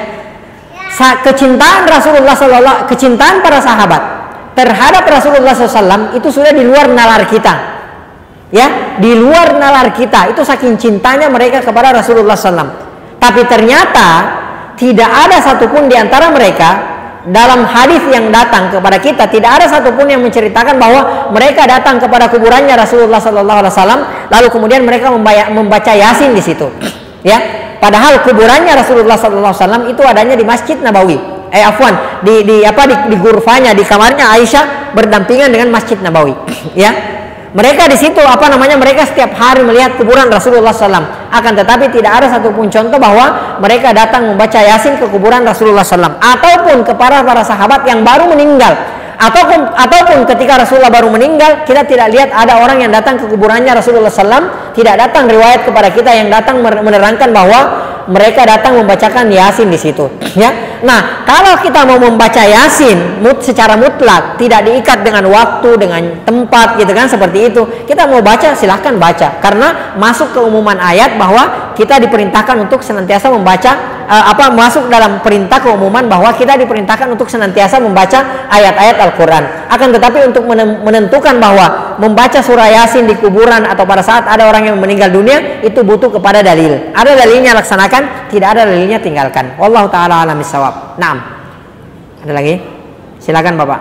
kecintaan Rasulullah Sallallahu, kecintaan para sahabat terhadap Rasulullah Sallallahu Alaihi Wasallam itu sudah di luar nalar kita. Ya, di luar nalar kita, itu saking cintanya mereka kepada Rasulullah shallallahu alaihi wasallam. Tapi ternyata tidak ada satupun di antara mereka dalam hadis yang datang kepada kita, tidak ada satupun yang menceritakan bahwa mereka datang kepada kuburannya Rasulullah shallallahu alaihi wasallam lalu kemudian mereka membaca Yasin di situ. Ya, padahal kuburannya Rasulullah shallallahu alaihi wasallam itu adanya di Masjid Nabawi. Eh afwan, di di apa di, di gurfanya, di kamarnya Aisyah berdampingan dengan Masjid Nabawi. Ya. Mereka di situ apa namanya mereka setiap hari melihat kuburan Rasulullah shallallahu alaihi wasallam. Akan tetapi tidak ada satupun contoh bahwa mereka datang membaca Yasin ke kuburan Rasulullah shallallahu alaihi wasallam ataupun kepada para sahabat yang baru meninggal, ataupun ataupun ketika Rasulullah baru meninggal kita tidak lihat ada orang yang datang ke kuburannya Rasulullah shallallahu alaihi wasallam. Tidak datang riwayat kepada kita yang datang menerangkan bahwa mereka datang membacakan Yasin di situ. Ya. Nah, kalau kita mau membaca Yasin mut, secara mutlak, tidak diikat dengan waktu, dengan tempat, gitu kan, seperti itu. Kita mau baca, silahkan baca, karena masuk ke umuman ayat bahwa kita diperintahkan untuk senantiasa membaca, uh, apa masuk dalam perintah keumuman bahwa kita diperintahkan untuk senantiasa membaca ayat-ayat Al-Quran. Akan tetapi untuk menentukan bahwa membaca surah Yasin di kuburan atau pada saat ada orang yang meninggal dunia itu butuh kepada dalil. Ada dalilnya laksanakan, tidak ada dalilnya tinggalkan. Wallahu taala alam bissawab. Naam. Ada lagi? Silakan Bapak.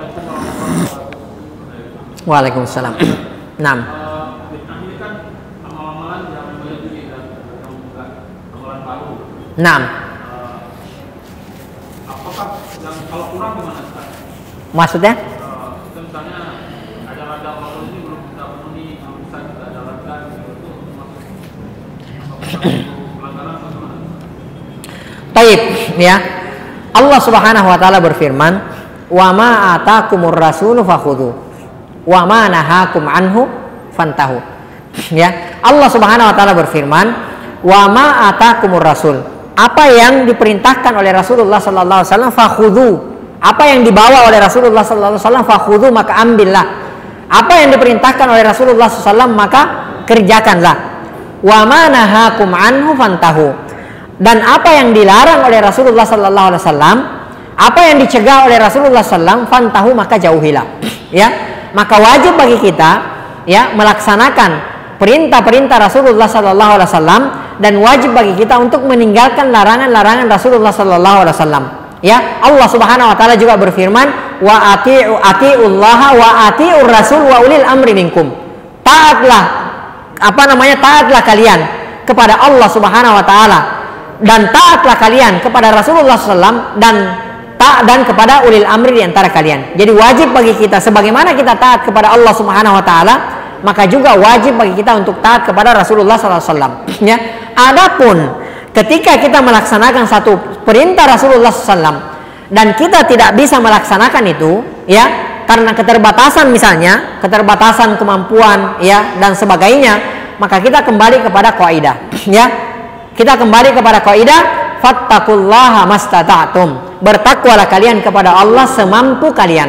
Waalaikumsalam. Naam. Naam. Apakah yang kalau kurang gimana Ustaz? Maksudnya? Misalnya ada radang kalau ini belum kita penuhi, bisa kita jalankan itu pelanggaran atau gimana? Taib, ya. Allah Subhanahu wa taala berfirman, "Wa ma atakumur rasulu fakhudhu, wa ma nahakum anhu fantahu." Ya, Allah Subhanahu wa taala berfirman, "Wa ma atakumur rasul." Apa yang diperintahkan oleh Rasulullah sallallahu alaihi wasallam fakhudhu. Apa yang dibawa oleh Rasulullah sallallahu alaihi wasallam fakhudhu, maka ambillah. Apa yang diperintahkan oleh Rasulullah sallallahu alaihi wasallam maka kerjakanlah. Wa ma nahakum anhu fantahu. Dan apa yang dilarang oleh Rasulullah sallallahu alaihi wasallam, apa yang dicegah oleh Rasulullah sallallahu alaihi wasallam, fantahu, maka jauhilah. Ya, maka wajib bagi kita ya melaksanakan perintah-perintah Rasulullah sallallahu alaihi wasallam dan wajib bagi kita untuk meninggalkan larangan-larangan Rasulullah sallallahu alaihi wasallam. Ya, Allah Subhanahu wa taala juga berfirman, wa ati'u ati'ullaha wa ati'ur rasul wa ulil amri minkum. Taatlah apa namanya? Taatlah kalian kepada Allah Subhanahu wa taala dan taatlah kalian kepada Rasulullah sallallahu alaihi wasallam dan taat dan kepada ulil amri di antara kalian. Jadi wajib bagi kita sebagaimana kita taat kepada Allah Subhanahu wa taala, maka juga wajib bagi kita untuk taat kepada Rasulullah sallallahu alaihi wasallam. Ya. Adapun ketika kita melaksanakan satu perintah Rasulullah sallallahu alaihi wasallam dan kita tidak bisa melaksanakan itu, ya, karena keterbatasan misalnya, keterbatasan kemampuan, ya, dan sebagainya, maka kita kembali kepada kaidah, ya. Kita kembali kepada kaidah fattaqullaha mastata'tum. Bertakwalah kalian kepada Allah semampu kalian.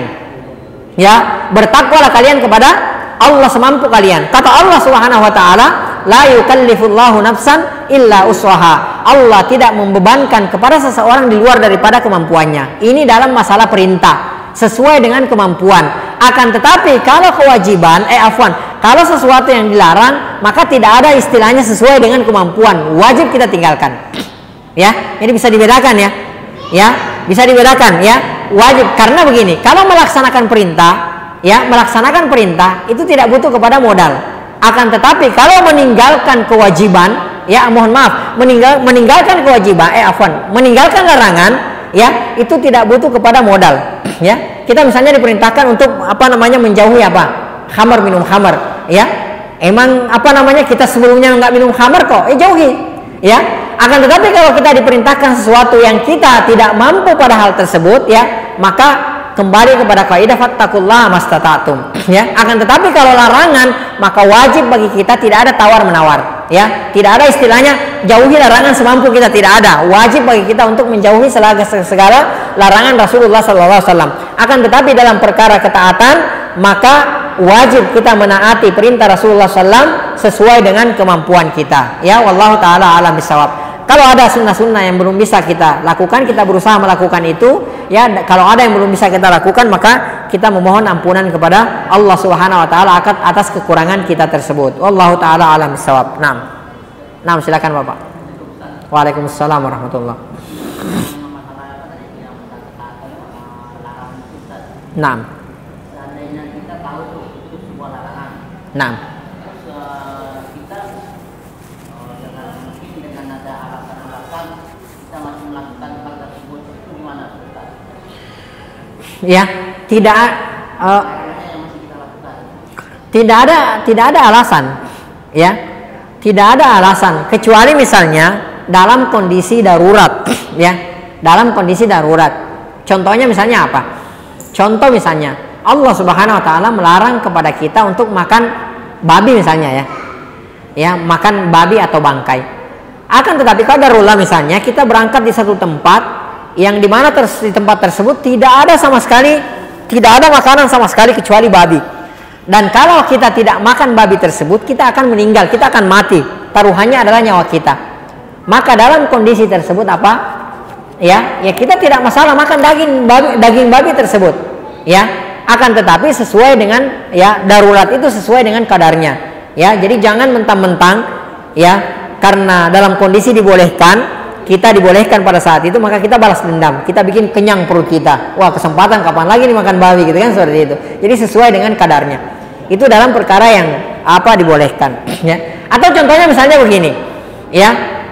Ya, bertakwalah kalian kepada Allah semampu kalian. Kata Allah Subhanahu wa taala, la yukallifullahu nafsan illa uswaha. Allah tidak membebankan kepada seseorang di luar daripada kemampuannya. Ini dalam masalah perintah, sesuai dengan kemampuan. Akan tetapi kalau kewajiban, eh afwan, kalau sesuatu yang dilarang, maka tidak ada istilahnya sesuai dengan kemampuan. Wajib kita tinggalkan. Ya, ini bisa dibedakan ya. Ya, bisa dibedakan ya. Wajib karena begini, kalau melaksanakan perintah, ya, melaksanakan perintah itu tidak butuh kepada modal. Akan tetapi kalau meninggalkan kewajiban, ya mohon maaf, meninggal meninggalkan kewajiban, eh afwan, meninggalkan larangan, ya itu tidak butuh kepada modal, ya. Kita misalnya diperintahkan untuk apa namanya menjauhi apa, khamar, minum khamar, ya. Emang apa namanya kita sebelumnya nggak minum khamar kok, eh jauhi, ya. Akan tetapi kalau kita diperintahkan sesuatu yang kita tidak mampu pada hal tersebut, ya, maka kembali kepada kaidah fattaqullaha mastata'tum, ya. Akan tetapi kalau larangan, maka wajib bagi kita tidak ada tawar menawar, ya. Tidak ada istilahnya jauhi larangan semampu kita, tidak ada. Wajib bagi kita untuk menjauhi segala, segala larangan Rasulullah sallallahu alaihi wasallam. Akan tetapi dalam perkara ketaatan, maka wajib kita menaati perintah Rasulullah sallallahu alaihi wasallam sesuai dengan kemampuan kita, ya. Wallahu taala alam bisawab. Kalau ada sunnah-sunnah yang belum bisa kita lakukan, kita berusaha melakukan itu, ya. Kalau ada yang belum bisa kita lakukan, maka kita memohon ampunan kepada Allah Subhanahu wa taala atas kekurangan kita tersebut. Wallahu taala alam bisawab. Naam. Naam, silakan Bapak. Waalaikumsalam warahmatullah. Naam. Seandainya kita tahu tuh itu sebuah larangan. Naam. Ya, tidak uh, tidak ada tidak ada alasan, ya, tidak ada alasan kecuali misalnya dalam kondisi darurat, ya, dalam kondisi darurat. Contohnya misalnya apa? Contoh misalnya Allah Subhanahu Wa Taala melarang kepada kita untuk makan babi misalnya, ya, ya, makan babi atau bangkai. Akan tetapi kalau darurat misalnya kita berangkat di satu tempat yang dimana di tempat tersebut tidak ada sama sekali, tidak ada makanan sama sekali kecuali babi. Dan kalau kita tidak makan babi tersebut, kita akan meninggal, kita akan mati. Taruhannya adalah nyawa kita. Maka dalam kondisi tersebut apa? Ya, ya kita tidak masalah makan daging babi, daging babi tersebut. Ya, akan tetapi sesuai dengan, ya, darurat itu sesuai dengan kadarnya. Ya, jadi jangan mentang-mentang, ya, karena dalam kondisi dibolehkan, kita dibolehkan pada saat itu, maka kita balas dendam, kita bikin kenyang perut kita. Wah, kesempatan kapan lagi nih makan babi, gitu kan, seperti itu. Jadi sesuai dengan kadarnya. Itu dalam perkara yang apa dibolehkan, ya. Atau contohnya misalnya begini, ya,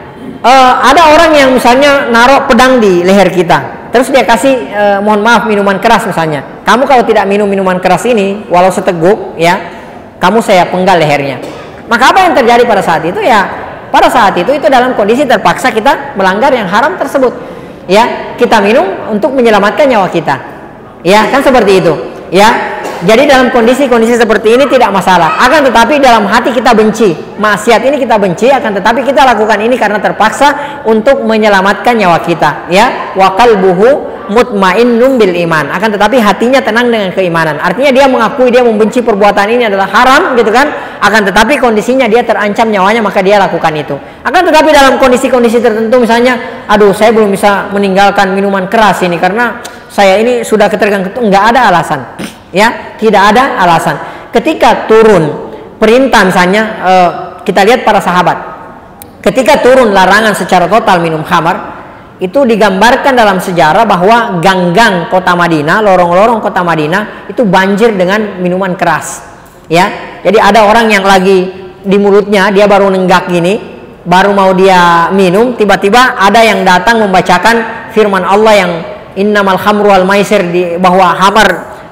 e, ada orang yang misalnya naruh pedang di leher kita, terus dia kasih e, mohon maaf minuman keras misalnya. Kamu kalau tidak minum minuman keras ini, walau seteguk, ya, kamu saya penggal lehernya. Maka apa yang terjadi pada saat itu, ya? Pada saat itu itu dalam kondisi terpaksa kita melanggar yang haram tersebut, ya. Kita minum untuk menyelamatkan nyawa kita, ya, kan seperti itu, ya. Jadi dalam kondisi-kondisi seperti ini tidak masalah. Akan tetapi dalam hati kita benci maksiat ini, kita benci, akan tetapi kita lakukan ini karena terpaksa untuk menyelamatkan nyawa kita, ya. Wa qalbuhu mutmainnun bil iman. Akan tetapi hatinya tenang dengan keimanan. Artinya dia mengakui, dia membenci perbuatan ini adalah haram, gitu kan. Akan tetapi kondisinya dia terancam nyawanya, maka dia lakukan itu. Akan tetapi dalam kondisi-kondisi tertentu misalnya, aduh saya belum bisa meninggalkan minuman keras ini karena saya ini sudah ketergantungan, enggak ada alasan, ya, tidak ada alasan. Ketika turun perintah misalnya, eh, kita lihat para sahabat, ketika turun larangan secara total minum khamar, itu digambarkan dalam sejarah bahwa gang-gang kota Madinah, lorong-lorong kota Madinah itu banjir dengan minuman keras, ya. Jadi ada orang yang lagi di mulutnya dia baru nenggak gini, baru mau dia minum, tiba-tiba ada yang datang membacakan firman Allah yang innamal khamru wal maisir, di bahwa khamar,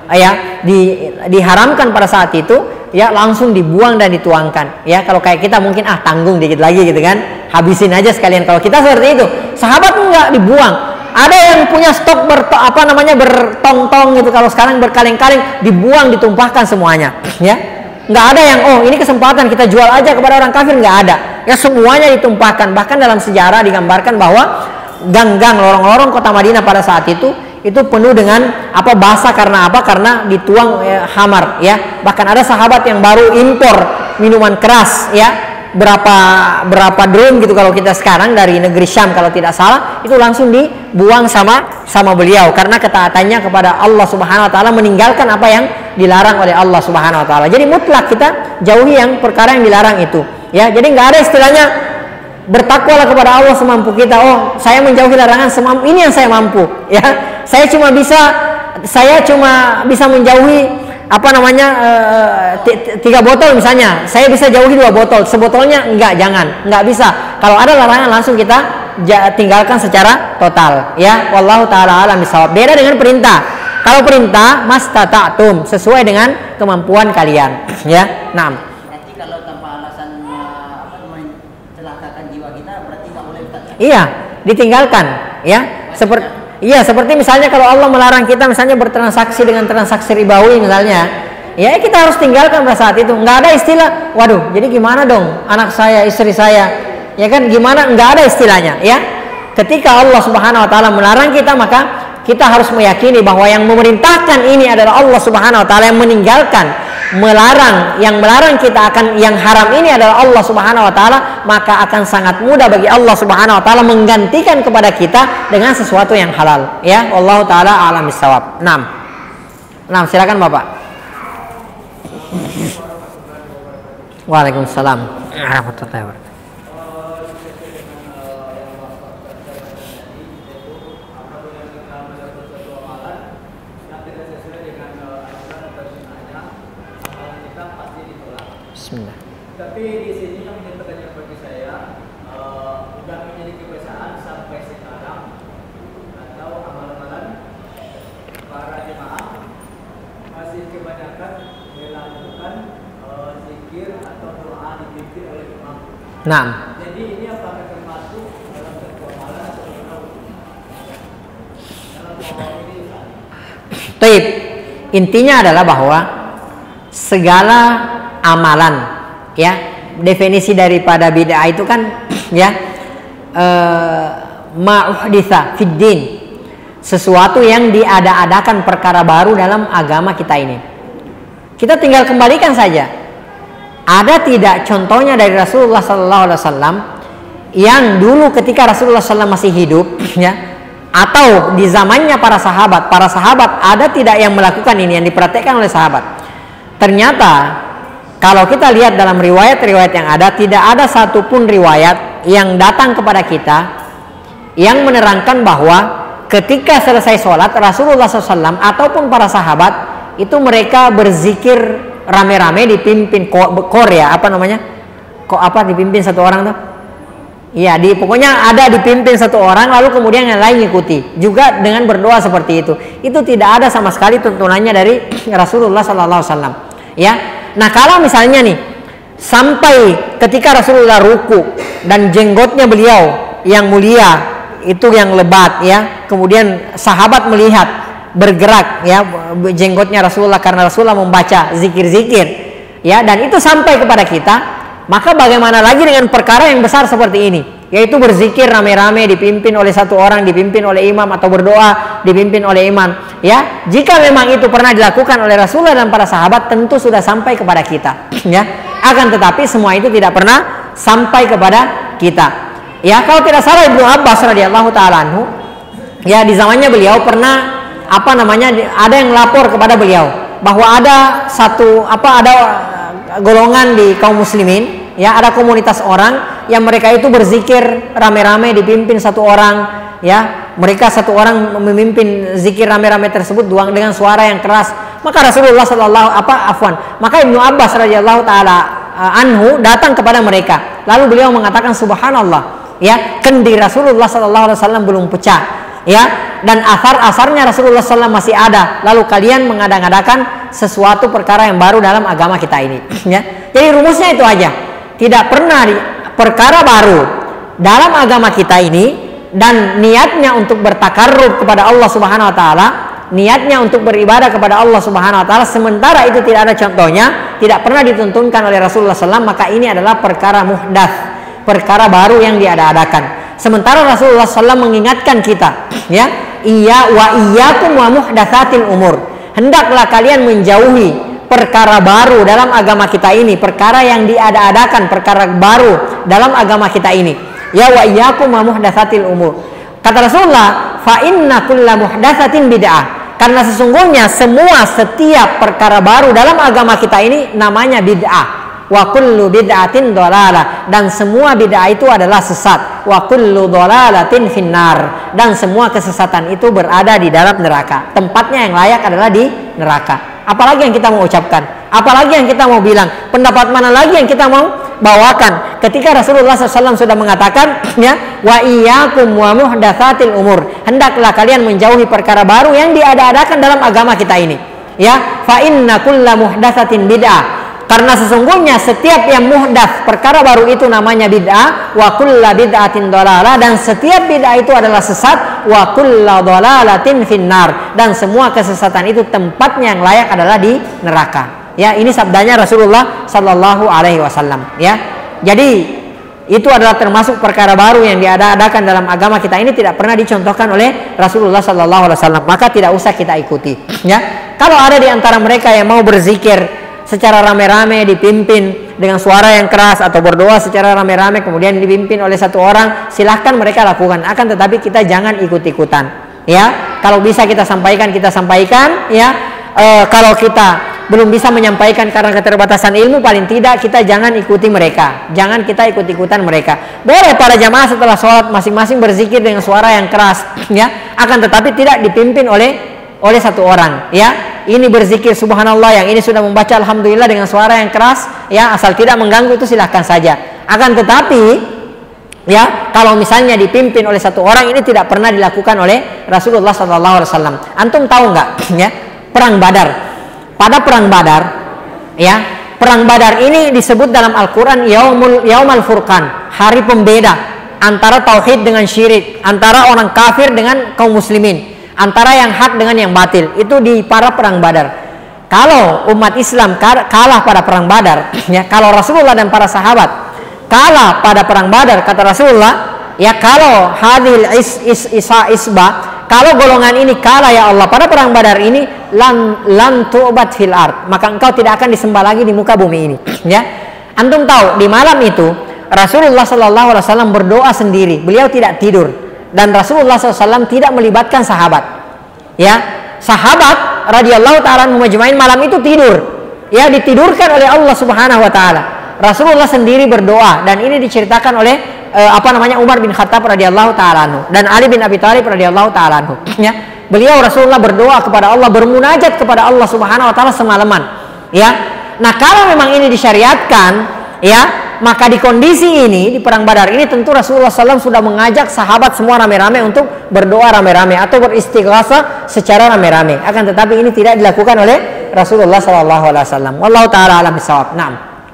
ya, di, diharamkan pada saat itu, ya, langsung dibuang dan dituangkan, ya. Kalau kayak kita mungkin ah tanggung dikit lagi, gitu kan, habisin aja sekalian. Kalau kita seperti itu, sahabat enggak, dibuang. Ada yang punya stok ber, apa namanya bertong-tong gitu, kalau sekarang berkaleng-kaleng, dibuang, ditumpahkan semuanya, ya. Nggak ada yang oh ini kesempatan kita jual aja kepada orang kafir, nggak ada, ya, semuanya ditumpahkan. Bahkan dalam sejarah digambarkan bahwa gang-gang lorong-lorong kota Madinah pada saat itu itu penuh dengan apa, basah karena apa, karena dituang eh, khamar, ya. Bahkan ada sahabat yang baru impor minuman keras, ya, berapa berapa drum gitu kalau kita sekarang dari negeri Syam kalau tidak salah, itu langsung dibuang sama sama beliau karena ketaatannya kepada Allah Subhanahu wa taala, meninggalkan apa yang dilarang oleh Allah Subhanahu wa taala. Jadi mutlak kita jauhi yang perkara yang dilarang itu, ya. Jadi nggak ada istilahnya bertakwalah kepada Allah semampu kita. Oh, saya menjauhi larangan semampu ini yang saya mampu, ya. Saya cuma bisa saya cuma bisa menjauhi apa namanya uh, tiga botol misalnya, saya bisa jauhi dua botol, sebotolnya enggak, jangan, enggak bisa. Kalau ada larangan langsung kita tinggalkan secara total, ya. Wallahu taala alam bisawab. Beda dengan perintah. Kalau perintah mastata'tum, sesuai dengan kemampuan kalian, ya. Naam. Berarti kalau tanpa alasan apa mencelakakan jiwa kita berarti nggak boleh Ustaz. Iya, ditinggalkan, ya. Seperti iya, seperti misalnya kalau Allah melarang kita misalnya bertransaksi dengan transaksi ribawi misalnya, ya kita harus tinggalkan pada saat itu. Nggak ada istilah, waduh, jadi gimana dong anak saya, istri saya, ya kan gimana? Nggak ada istilahnya, ya. Ketika Allah Subhanahu Wa Taala melarang kita, maka kita harus meyakini bahwa yang memerintahkan ini adalah Allah Subhanahu Wa Taala, yang meninggalkan, melarang, yang melarang kita akan yang haram ini adalah Allah Subhanahu Wa Taala, maka akan sangat mudah bagi Allah Subhanahu Wa Taala menggantikan kepada kita dengan sesuatu yang halal, ya. Allah Taala a'lam bissawab. Naam. Naam, silakan Bapak. Waalaikumsalam warahmatullahi wabarakatuh. Bismillah. Tapi di sini yang menjadi pertanyaan bagi saya, uh, sudah menjadi kebiasaan sampai sekarang atau amalan-amalan para jemaah masih kebanyakan melakukan uh, zikir atau doa dipimpin oleh imam. Nah. Jadi ini apakah termasuk dalam satu amalan atau dalam dalam ini? Taib. Intinya adalah bahwa segala amalan, ya, definisi daripada bid'ah itu kan, ya, ma'uhditsa fid din, sesuatu yang diada-adakan perkara baru dalam agama kita ini. Kita tinggal kembalikan saja, ada tidak contohnya dari Rasulullah Sallallahu Alaihi Wasallam yang dulu ketika Rasulullah Sallallahu Alaihi Wasallam masih hidup, ya, atau di zamannya para sahabat, para sahabat ada tidak yang melakukan ini, yang diperhatikan oleh sahabat. Ternyata kalau kita lihat dalam riwayat-riwayat yang ada, tidak ada satupun riwayat yang datang kepada kita yang menerangkan bahwa ketika selesai sholat Rasulullah shallallahu alaihi wasallam ataupun para sahabat itu mereka berzikir rame-rame dipimpin Korea, apa namanya? Kok apa dipimpin satu orang tuh? Iya, di pokoknya ada dipimpin satu orang lalu kemudian yang lain ikuti juga dengan berdoa seperti itu. Itu tidak ada sama sekali tuntunannya dari Rasulullah shallallahu alaihi wasallam. Ya. Nah, kalau misalnya nih sampai ketika Rasulullah ruku dan jenggotnya beliau yang mulia itu yang lebat, ya, kemudian sahabat melihat bergerak, ya, jenggotnya Rasulullah karena Rasulullah membaca zikir-zikir, ya, dan itu sampai kepada kita, maka bagaimana lagi dengan perkara yang besar seperti ini, yaitu berzikir rame-rame dipimpin oleh satu orang, dipimpin oleh imam, atau berdoa dipimpin oleh imam, ya. Jika memang itu pernah dilakukan oleh Rasulullah dan para sahabat, tentu sudah sampai kepada kita, ya. Akan tetapi semua itu tidak pernah sampai kepada kita, ya. Kalau tidak salah Ibnu Abbas radhiyallahu taala anhu, ya, di zamannya beliau pernah apa namanya ada yang lapor kepada beliau bahwa ada satu apa ada golongan di kaum muslimin, ya, ada komunitas orang yang mereka itu berzikir rame-rame dipimpin satu orang, ya, mereka satu orang memimpin zikir rame-rame tersebut dengan suara yang keras. Maka Rasulullah sallallahu apa afwan maka Ibnu Abbas radhiyallahu taala anhu datang kepada mereka, lalu beliau mengatakan subhanallah, ya, kendi Rasulullah sallallahu alaihi wasallam belum pecah, ya, dan asar-asarnya Rasulullah sallallahu alaihi wasallam masih ada, lalu kalian mengadang-adakan sesuatu perkara yang baru dalam agama kita ini, ya. Jadi rumusnya itu aja, tidak pernah di, perkara baru dalam agama kita ini dan niatnya untuk bertakarrub kepada Allah Subhanahu wa taala, niatnya untuk beribadah kepada Allah Subhanahu wa taala, sementara itu tidak ada contohnya, tidak pernah dituntunkan oleh Rasulullah sallallahu alaihi wasallam, maka ini adalah perkara muhdats, perkara baru yang diada-adakan. Sementara Rasulullah sallallahu alaihi wasallam mengingatkan kita, ya, iya wa iyyakum wa muhdatsatil umur, hendaklah kalian menjauhi perkara baru dalam agama kita ini, perkara yang diada-adakan, perkara baru dalam agama kita ini. Ya wa iyyakum wa muhdatsatil umur. Kata Rasulullah, fa inna kulla muhdatsatin bid'ah. Karena sesungguhnya semua setiap perkara baru dalam agama kita ini namanya bid'ah. Wa kullu bid'atin dhalalah, dan semua bid'ah itu adalah sesat. Wa kullu dhalalatin finnar, dan semua kesesatan itu berada di dalam neraka. Tempatnya yang layak adalah di neraka. Apalagi yang kita mau ucapkan, apalagi yang kita mau bilang, pendapat mana lagi yang kita mau bawakan. ketika Rasulullah shallallahu alaihi wasallam sudah mengatakan, ya, wa iyyakum wa muhdatsatil umur, hendaklah kalian menjauhi perkara baru yang diada-adakan dalam agama kita ini. Ya, fa inna kulla muhdatsatin bid'ah. Karena sesungguhnya setiap yang muhdats, perkara baru itu namanya bid'ah, wa kulla bid'atin dhalalah, dan setiap bid'ah itu adalah sesat, wa kulla dhalalatin finnar, dan semua kesesatan itu tempatnya yang layak adalah di neraka. Ya, ini sabdanya Rasulullah sallallahu alaihi wasallam, ya. Jadi itu adalah termasuk perkara baru yang diada-adakan dalam agama kita ini, tidak pernah dicontohkan oleh Rasulullah sallallahu alaihi wasallam, maka tidak usah kita ikuti, ya. Kalau ada di antara mereka yang mau berzikir secara rame-rame dipimpin dengan suara yang keras, atau berdoa secara rame-rame kemudian dipimpin oleh satu orang, silahkan mereka lakukan. Akan tetapi kita jangan ikut-ikutan. Ya, kalau bisa kita sampaikan, kita sampaikan. Ya, e, kalau kita belum bisa menyampaikan karena keterbatasan ilmu, paling tidak kita jangan ikuti mereka. Jangan kita ikut-ikutan mereka. Boleh para jamaah setelah sholat masing-masing berzikir dengan suara yang keras. Ya, akan tetapi tidak dipimpin oleh oleh satu orang. Ya, ini berzikir subhanallah, yang ini sudah membaca alhamdulillah dengan suara yang keras, ya, asal tidak mengganggu itu silahkan saja. Akan tetapi, ya, kalau misalnya dipimpin oleh satu orang, ini tidak pernah dilakukan oleh Rasulullah sallallahu alaihi wasallam. Antum tahu nggak, ya, perang Badar? Pada perang Badar, ya, perang Badar ini disebut dalam Al-Quran Yaumul Yaumal Furqan, hari pembeda antara tauhid dengan syirik, antara orang kafir dengan kaum muslimin, antara yang hak dengan yang batil. Itu di para perang Badar. Kalau umat Islam kalah pada perang Badar, ya, kalau Rasulullah dan para sahabat kalah pada perang Badar, kata Rasulullah, ya, kalau hadil is, is, isa isba, kalau golongan ini kalah ya Allah pada perang Badar ini, lan lan tu'bad fil ard, maka engkau tidak akan disembah lagi di muka bumi ini. Ya, antum tahu di malam itu Rasulullah sallallahu alaihi wasallam berdoa sendiri, beliau tidak tidur. Dan Rasulullah shallallahu alaihi wasallam tidak melibatkan sahabat. Ya, sahabat radhiyallahu ta'ala anhum majma'in malam itu tidur. Ya, ditidurkan oleh Allah Subhanahu wa taala. Rasulullah sendiri berdoa, dan ini diceritakan oleh uh, apa namanya Umar bin Khattab radhiyallahu ta'ala anhu dan Ali bin Abi Thalib radhiyallahu ta'ala anhu. Ya, beliau Rasulullah berdoa kepada Allah, bermunajat kepada Allah Subhanahu wa taala semalaman. Ya. Nah, kalau memang ini disyariatkan, ya, maka di kondisi ini, di perang Badar ini, tentu Rasulullah shallallahu alaihi wasallam sudah mengajak sahabat semua rame-rame untuk berdoa rame-rame atau beristighasah secara rame-rame. Akan tetapi ini tidak dilakukan oleh Rasulullah shallallahu alaihi wasallam. Wallahu taala alam bisawab. Naam.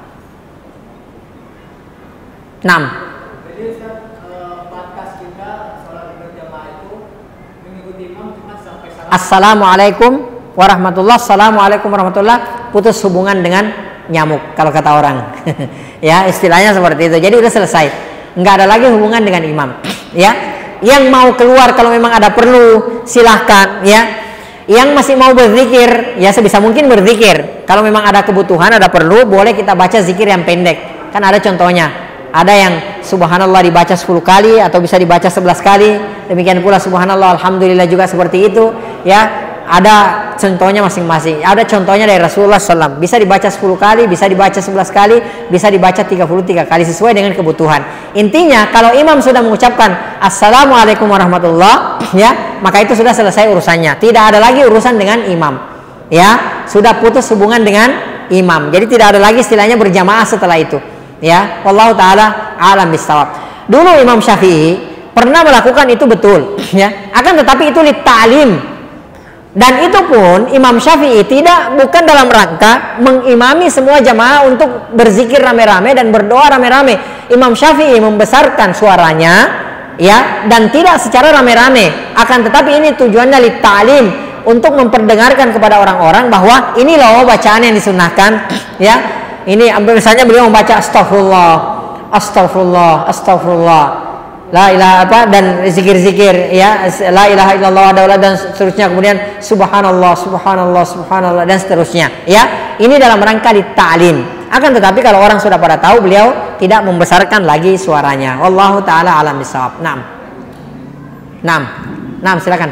Naam. Jadi Ustaz, batas kita sholat berjamaah itu mengikuti imam cuma sampai salam. Assalamualaikum warahmatullah. Assalamualaikum warahmatullah. Putus hubungan dengan nyamuk kalau kata orang. Ya, istilahnya seperti itu. Jadi udah selesai, nggak ada lagi hubungan dengan imam. Ya, yang mau keluar kalau memang ada perlu silahkan. Ya, yang masih mau berzikir, ya sebisa mungkin berzikir. Kalau memang ada kebutuhan, ada perlu, boleh kita baca zikir yang pendek. Kan ada contohnya, ada yang subhanallah dibaca sepuluh kali atau bisa dibaca sebelas kali. Demikian pula subhanallah alhamdulillah juga seperti itu. Ya, ada contohnya masing-masing. Ada contohnya dari Rasulullah shallallahu alaihi wasallam. Bisa dibaca sepuluh kali, bisa dibaca sebelas kali, bisa dibaca tiga puluh tiga kali sesuai dengan kebutuhan. Intinya kalau imam sudah mengucapkan assalamualaikum warahmatullah, ya, maka itu sudah selesai urusannya. Tidak ada lagi urusan dengan imam. Ya, sudah putus hubungan dengan imam. Jadi tidak ada lagi istilahnya berjamaah setelah itu. Ya, wallahu taala alam bisawab. Dulu Imam Syafi'i pernah melakukan itu betul, ya. Akan tetapi itu li ta'lim. Dan itu pun Imam Syafi'i tidak bukan dalam rangka mengimami semua jamaah untuk berzikir rame-rame dan berdoa rame-rame. Imam Syafi'i membesarkan suaranya, ya, dan tidak secara rame-rame. Akan tetapi ini tujuannya li ta'lim, untuk memperdengarkan kepada orang-orang bahwa ini loh bacaan yang disunnahkan. Ya, ini misalnya beliau membaca astagfirullah, astagfirullah, astagfirullah, la ilaha apa, dan zikir-zikir, ya, la ilaha illallah daulah, dan seterusnya, kemudian subhanallah, subhanallah, subhanallah, dan seterusnya. Ya, ini dalam rangka di ta'lim. Akan tetapi kalau orang sudah pada tahu, beliau tidak membesarkan lagi suaranya. Wallahu taala alam bisawab. Naam. Naam. Naam, silakan.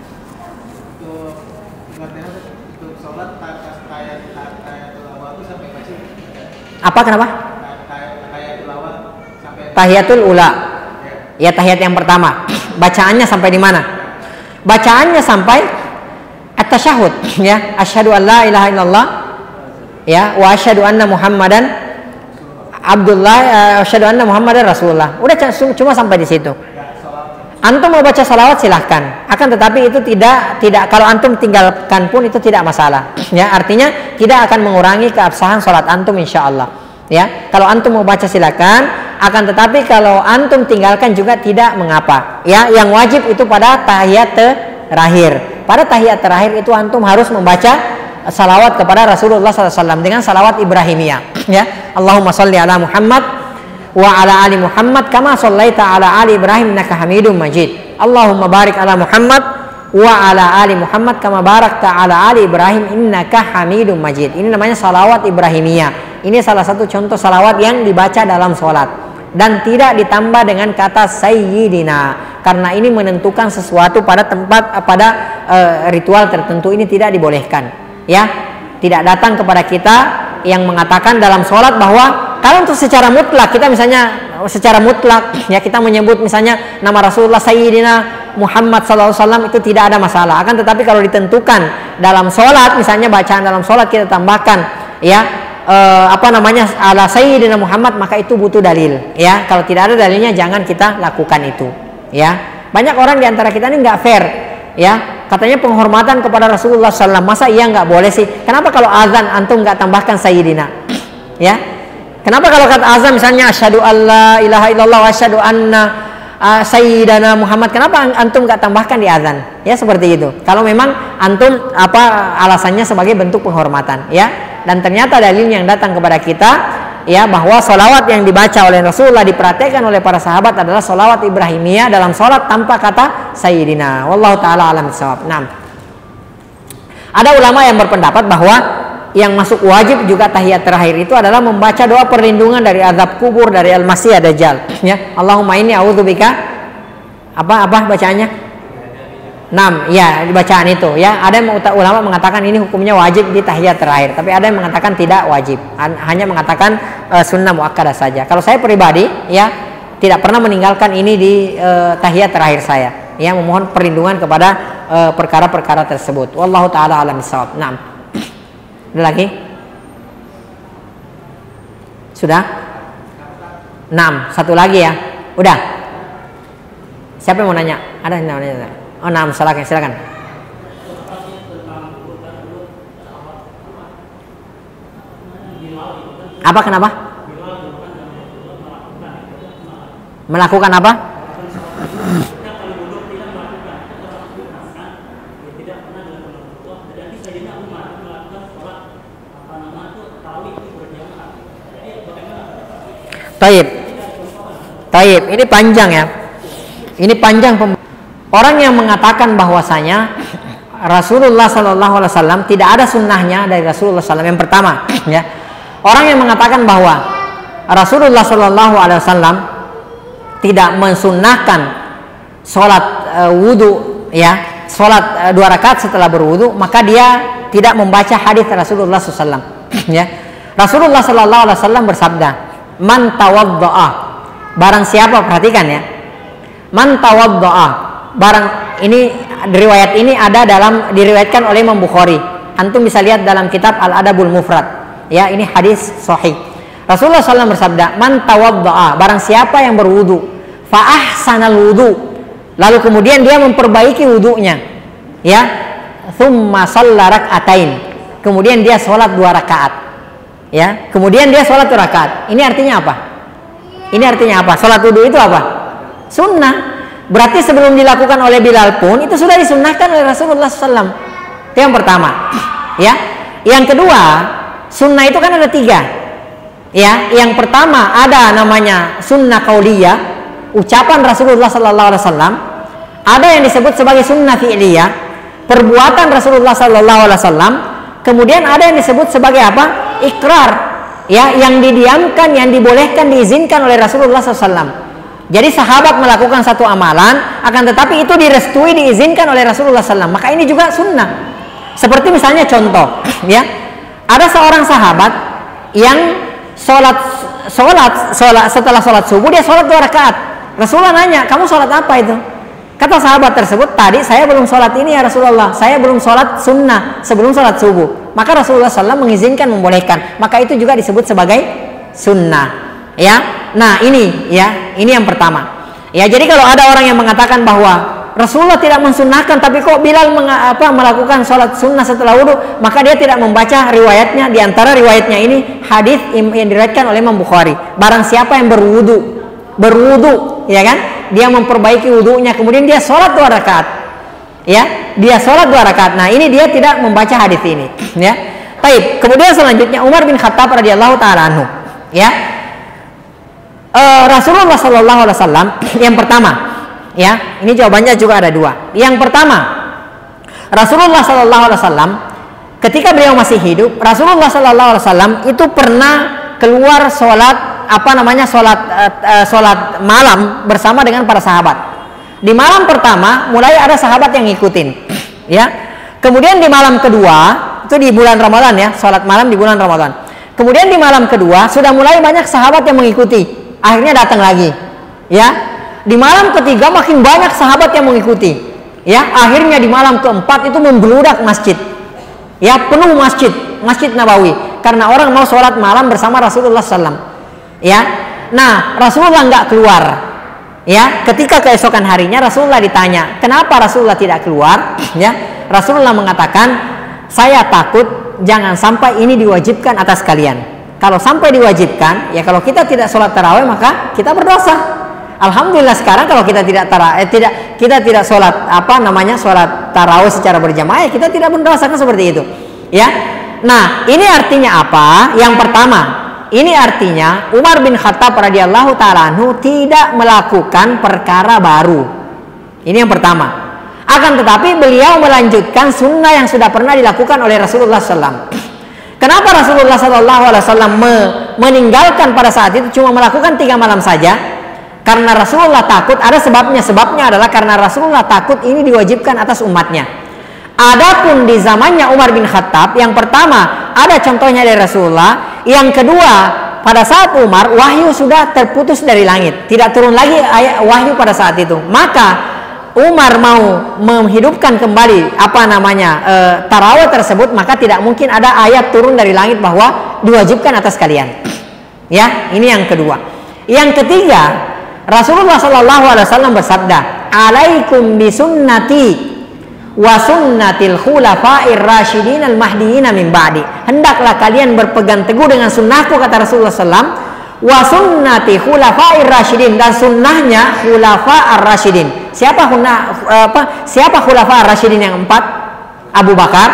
Apa, kenapa? Tahiyatul ula. Ya, tahiyat yang pertama. Bacaannya sampai di mana? Bacaannya sampai at-tasyahud, ya. Asyhadu an la ilaha illallah, ya, wa asyhadu anna Muhammadan Abdullah uh, asyhadu anna Muhammadar Rasulullah. Udah cuma sampai di situ. Antum mau baca salawat silahkan. Akan tetapi itu tidak tidak kalau antum tinggalkan pun itu tidak masalah. Ya, artinya tidak akan mengurangi keabsahan salat antum insyaallah. Ya, kalau antum mau baca silakan. Akan tetapi kalau antum tinggalkan juga tidak mengapa. Ya, yang wajib itu pada tahiyat terakhir. Pada tahiyat terakhir itu antum harus membaca salawat kepada Rasulullah sallallahu alaihi wasallam dengan salawat Ibrahimiyah. Ya, Allahumma sholli ala Muhammad wa ala ali Muhammad kama shallaita ala ali Ibrahim innaka Hamidum Majid. Allahumma barik ala Muhammad wa ala ali Muhammad kama barakta ala ali Ibrahim innaka Hamidum Majid. Ini namanya salawat Ibrahimiyah. Ini salah satu contoh salawat yang dibaca dalam sholat dan tidak ditambah dengan kata sayyidina, karena ini menentukan sesuatu pada tempat pada uh, ritual tertentu. Ini tidak dibolehkan. Ya, tidak datang kepada kita yang mengatakan dalam sholat bahwa kalau untuk secara mutlak kita misalnya secara mutlak ya kita menyebut misalnya nama Rasulullah Sayyidina Muhammad sallallahu alaihi wasallam itu tidak ada masalah. Akan tetapi kalau ditentukan dalam sholat misalnya bacaan dalam sholat kita tambahkan ya eh, apa namanya ala Sayyidina Muhammad, maka itu butuh dalil ya. Kalau tidak ada dalilnya jangan kita lakukan itu ya. Banyak orang diantara kita ini nggak fair ya, katanya penghormatan kepada Rasulullah sallallahu alaihi wasallam, masa iya nggak boleh sih? Kenapa kalau azan antum nggak tambahkan Sayyidina ya? Kenapa kalau kata azan misalnya asyhadu alla ilaha illallah wa asyhadu anna uh, sayyidana Muhammad, kenapa antum nggak tambahkan di azan? Ya seperti itu. Kalau memang antum apa alasannya sebagai bentuk penghormatan ya. Dan ternyata dalil yang datang kepada kita ya bahwa sholawat yang dibaca oleh Rasulullah dipraktekkan oleh para sahabat adalah sholawat Ibrahimiyah dalam sholat tanpa kata sayyidina. Wallahu taala alam bissawab. Nah, ada ulama yang berpendapat bahwa yang masuk wajib juga tahiyat terakhir itu adalah membaca doa perlindungan dari azab kubur, dari al-masih ad-dajjal ya. Allahumma inni a'udzubika apa apa bacaannya? enam ya, bacaan itu ya. Ada yang ulama mengatakan ini hukumnya wajib di tahiyat terakhir, tapi ada yang mengatakan tidak wajib, hanya mengatakan uh, sunnah muakkadah saja. Kalau saya pribadi ya tidak pernah meninggalkan ini di uh, tahiyat terakhir saya ya, memohon perlindungan kepada uh, perkara-perkara tersebut. Wallahu taala alam bissawab. enam Ada lagi? Sudah? enam Satu lagi ya. Udah. Siapa yang mau nanya? Ada yang mau nanya? Oh, enam silakan, silakan. Apa kenapa? Melakukan apa? Taib, taib. Ini panjang ya. Ini panjang. Orang yang mengatakan bahwasanya Rasulullah Sallallahu Alaihi Wasallam tidak ada sunnahnya dari Rasulullah Sallallahu Alaihi Wasallam. Yang pertama, ya. Orang yang mengatakan bahwa Rasulullah Sallallahu Alaihi Wasallam tidak mensunnahkan sholat uh, wudhu, ya, sholat uh, dua rakaat setelah berwudhu, maka dia tidak membaca hadis Rasulullah Sallallahu Alaihi Wasallam. Ya. Rasulullah Sallallahu Alaihi Wasallam bersabda, man tawaddoa, barang siapa, perhatikan ya, man tawaddoa, barang ini riwayat ini ada dalam diriwayatkan oleh Imam Bukhari. Antum bisa lihat dalam kitab Al-Adabul Mufrad ya, ini hadis sahih. Rasulullah shallallahu alaihi wasallam bersabda, man tawaddoa, barang siapa yang berwudu, fa ahsanal wudu, lalu kemudian dia memperbaiki wudunya ya, thumma shalla rak'atain, kemudian dia sholat dua rakaat ya, kemudian dia sholat dua rakaat. Ini artinya apa? Ini artinya apa? Sholat wudu itu apa? Sunnah. Berarti sebelum dilakukan oleh Bilal pun itu sudah disunnahkan oleh Rasulullah shallallahu alaihi wasallam. Itu yang pertama ya. Yang kedua, sunnah itu kan ada tiga ya. Yang pertama ada namanya sunnah qauliyah, ucapan Rasulullah shallallahu alaihi wasallam. Ada yang disebut sebagai sunnah fi'liyah, perbuatan Rasulullah shallallahu alaihi wasallam. Kemudian ada yang disebut sebagai apa? Ikrar ya, yang didiamkan, yang dibolehkan, diizinkan oleh Rasulullah shallallahu alaihi wasallam. Jadi sahabat melakukan satu amalan, akan tetapi itu direstui, diizinkan oleh Rasulullah shallallahu alaihi wasallam. Maka ini juga sunnah. Seperti misalnya contoh ya, ada seorang sahabat yang sholat sholat sholat setelah sholat subuh dia sholat dua rakaat. Rasulullah nanya, kamu sholat apa itu? Kata sahabat tersebut, tadi saya belum sholat ini ya Rasulullah, saya belum sholat sunnah sebelum sholat subuh. Maka Rasulullah shallallahu alaihi wasallam mengizinkan, membolehkan. Maka itu juga disebut sebagai sunnah Ya. Nah, ini ya, ini yang pertama. Ya, jadi kalau ada orang yang mengatakan bahwa Rasulullah tidak mensunahkan, tapi kok Bilal meng, apa, melakukan sholat sunnah setelah wudhu, maka dia tidak membaca riwayatnya. Di antara riwayatnya ini hadis yang diriwayatkan oleh Imam Bukhari. Barang siapa yang berwudhu, berwudhu, ya kan? Dia memperbaiki wudhunya, kemudian dia sholat dua rakaat. Ya, dia sholat dua rakaat. Nah, ini dia tidak membaca hadis ini. Ya, baik. Kemudian selanjutnya Umar bin Khattab radhiyallahu taala anhu. Ya, uh, Rasulullah Shallallahu Alaihi Wasallam yang pertama. Ya, ini jawabannya juga ada dua. Yang pertama, Rasulullah Shallallahu Alaihi Wasallam ketika beliau masih hidup, Rasulullah Shallallahu Alaihi Wasallam itu pernah keluar sholat apa namanya sholat uh, sholat malam bersama dengan para sahabat. Di malam pertama mulai ada sahabat yang ngikutin, ya. Kemudian di malam kedua itu di bulan Ramadan ya, sholat malam di bulan Ramadan. Kemudian di malam kedua sudah mulai banyak sahabat yang mengikuti. Akhirnya datang lagi, ya. Di malam ketiga makin banyak sahabat yang mengikuti, ya. Akhirnya di malam keempat itu membludak masjid, ya, penuh masjid, Masjid Nabawi, karena orang mau sholat malam bersama Rasulullah Sallallahu Alaihi Wasallam, ya. Nah, Rasulullah nggak keluar, ya. Ketika keesokan harinya Rasulullah ditanya, kenapa Rasulullah tidak keluar, ya. Rasulullah mengatakan, saya takut jangan sampai ini diwajibkan atas kalian. Kalau sampai diwajibkan, ya kalau kita tidak sholat tarawih maka kita berdosa. Alhamdulillah sekarang kalau kita tidak tara, eh, tidak kita tidak sholat apa namanya sholat tarawih secara berjamaah, ya kita tidak berdosa, kan seperti itu, ya. Nah, ini artinya apa? Yang pertama, ini artinya Umar bin Khattab radhiyallahu taala anhu tidak melakukan perkara baru. Ini yang pertama. Akan tetapi beliau melanjutkan sunnah yang sudah pernah dilakukan oleh Rasulullah Sallallahu Alaihi Wasallam. Kenapa Rasulullah Sallallahu Alaihi Wasallam meninggalkan pada saat itu cuma melakukan tiga malam saja? Karena Rasulullah takut, ada sebabnya. Sebabnya adalah karena Rasulullah takut ini diwajibkan atas umatnya. Adapun di zamannya Umar bin Khattab, yang pertama ada contohnya dari Rasulullah. Yang kedua, pada saat Umar wahyu sudah terputus dari langit, tidak turun lagi ayat wahyu pada saat itu. Maka Umar mau menghidupkan kembali apa namanya e, tarawih tersebut, maka tidak mungkin ada ayat turun dari langit bahwa diwajibkan atas kalian. Ya, ini yang kedua. Yang ketiga, Rasulullah Shallallahu Alaihi Wasallam bersabda, "Alaikum bisunnati wa sunnatil khulafa'ir rasyidin al mahdiyyin min ba'di." Hendaklah kalian berpegang teguh dengan sunnahku, kata Rasulullah Sallallahu Alaihi Wasallam, wa sunnati khulafa'ir rasyidin, dan sunnahnya khulafa'ar rasyidin. Siapa khuna, apa? Siapa khulafa'ar rasyidin yang empat? Abu Bakar,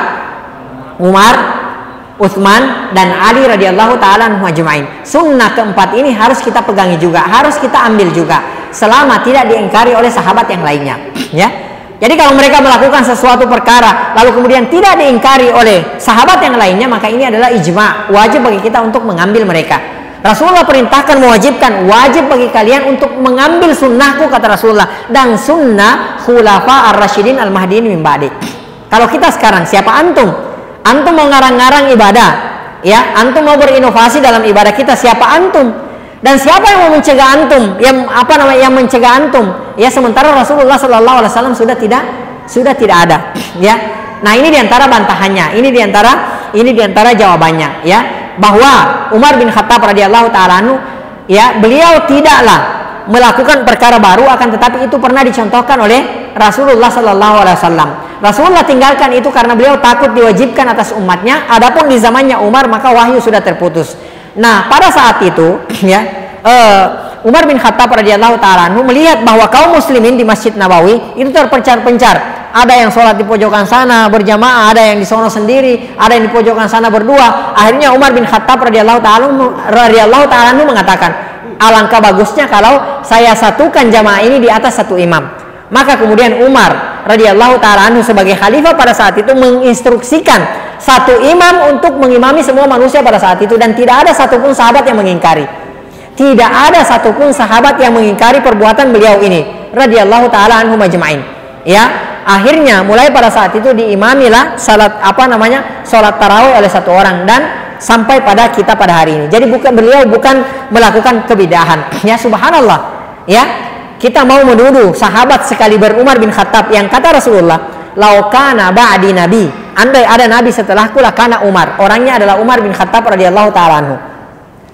Umar, Utsman, dan Ali radhiyallahu taala anhum ajma'in. Sunnah keempat ini harus kita pegangi juga, harus kita ambil juga, selama tidak diingkari oleh sahabat yang lainnya, ya. Jadi kalau mereka melakukan sesuatu perkara lalu kemudian tidak diingkari oleh sahabat yang lainnya, maka ini adalah ijma', wajib bagi kita untuk mengambil mereka. Rasulullah perintahkan, mewajibkan, wajib bagi kalian untuk mengambil sunnahku, kata Rasulullah, dan sunnah khulafa ar-rasyidin al-mahdiyyin min ba'di. Kalau kita sekarang, siapa antum? Antum mau ngarang-ngarang ibadah, ya, antum mau berinovasi dalam ibadah kita, siapa antum? Dan siapa yang mau mencegah antum? Yang apa namanya? Yang mencegah antum? Ya, sementara Rasulullah Sallallahu Alaihi Wasallam sudah tidak sudah tidak ada, ya. Nah, ini diantara bantahannya, ini diantara ini diantara jawabannya, ya, bahwa Umar bin Khattab radhiyallahu taala anhu, ya, beliau tidaklah melakukan perkara baru, akan tetapi itu pernah dicontohkan oleh Rasulullah Sallallahu Alaihi Wasallam. Rasulullah tinggalkan itu karena beliau takut diwajibkan atas umatnya. Adapun di zamannya Umar maka wahyu sudah terputus. Nah, pada saat itu, ya, uh, Umar bin Khattab radhiyallahu taala anhu melihat bahwa kaum muslimin di Masjid Nabawi itu terpencar-pencar. Ada yang sholat di pojokan sana berjamaah, ada yang di sono sendiri, ada yang di pojokan sana berdua. Akhirnya Umar bin Khattab radhiyallahu taala radhiyallahu taala anhu mengatakan, alangkah bagusnya kalau saya satukan jamaah ini di atas satu imam. Maka kemudian Umar radhiyallahu taala anhu sebagai khalifah pada saat itu menginstruksikan satu imam untuk mengimami semua manusia pada saat itu, dan tidak ada satupun sahabat yang mengingkari. Tidak ada satupun sahabat yang mengingkari perbuatan beliau ini radhiyallahu taala anhu majma'in. Ya, akhirnya mulai pada saat itu diimamilah salat apa namanya? Salat tarawih oleh satu orang, dan sampai pada kita pada hari ini. Jadi bukan beliau bukan melakukan kebidahan. Ya, subhanallah. Ya. Kita mau menuduh sahabat sekali berUmar bin Khattab yang kata Rasulullah, laukana ba'di nabi, andai ada nabi setelahku lakana Umar. Orangnya adalah Umar bin Khattab radhiyallahu taala anhu. Ya,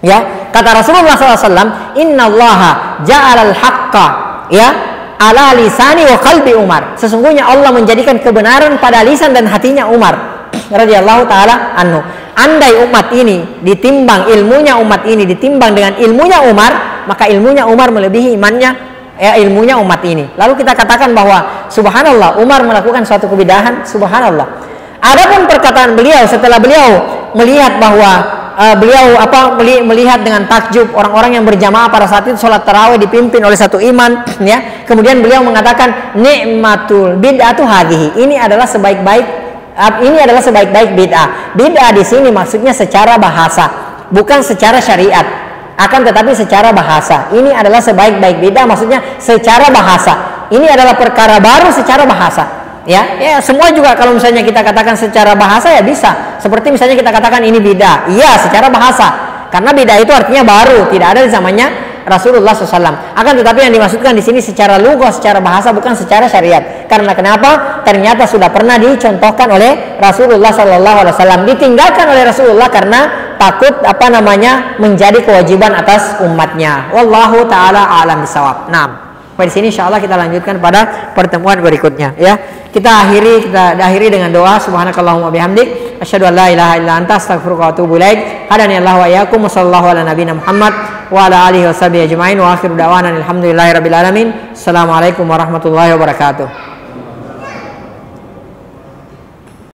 Kata Rasulullah shallallahu alaihi wasallam, Innallaha ja'alal haqqa ya ala lisani wa qalbi Umar. Sesungguhnya Allah menjadikan kebenaran pada lisan dan hatinya Umar radhiyallahu taala anhu. Andai umat ini ditimbang ilmunya umat ini ditimbang dengan ilmunya Umar, maka ilmunya Umar melebihi imannya ya ilmunya umat ini. Lalu kita katakan bahwa subhanallah Umar melakukan suatu kebidahan, subhanallah. Adapun perkataan beliau setelah beliau melihat bahwa uh, beliau apa melihat dengan takjub orang-orang yang berjamaah pada saat itu sholat tarawih dipimpin oleh satu imam ya. Kemudian beliau mengatakan nikmatul bid'atu hadhihi. Ini adalah sebaik-baik ini adalah sebaik-baik bid'ah. Bid'ah di sini maksudnya secara bahasa, bukan secara syariat. Akan tetapi secara bahasa. Ini adalah sebaik-baik bid'ah, maksudnya secara bahasa. Ini adalah perkara baru secara bahasa. Ya, ya semua juga kalau misalnya kita katakan secara bahasa ya bisa. Seperti misalnya kita katakan ini bid'ah. Iya, secara bahasa. Karena bid'ah itu artinya baru, tidak ada di zamannya Rasulullah shallallahu alaihi wasallam. Akan tetapi yang dimaksudkan di sini secara lughah, secara bahasa, bukan secara syariat. Karena kenapa? Ternyata sudah pernah dicontohkan oleh Rasulullah shallallahu alaihi wasallam, ditinggalkan oleh Rasulullah karena takut apa namanya menjadi kewajiban atas umatnya. Wallahu taala a'lam bishawab. Nah, pada sini insyaallah kita lanjutkan pada pertemuan berikutnya ya. Kita akhiri kita akhiri dengan doa subhanakallahumma bihamdik asyhadu an la ilaha illa anta astaghfiruka wa atubu ilaik. Hadani Allah wa iyyakum sallallahu ala nabiyina Muhammad wa ala alihi washabihi ajmain wa akhiru da'wana alhamdulillahi rabbil alamin. Assalamualaikum warahmatullahi wabarakatuh.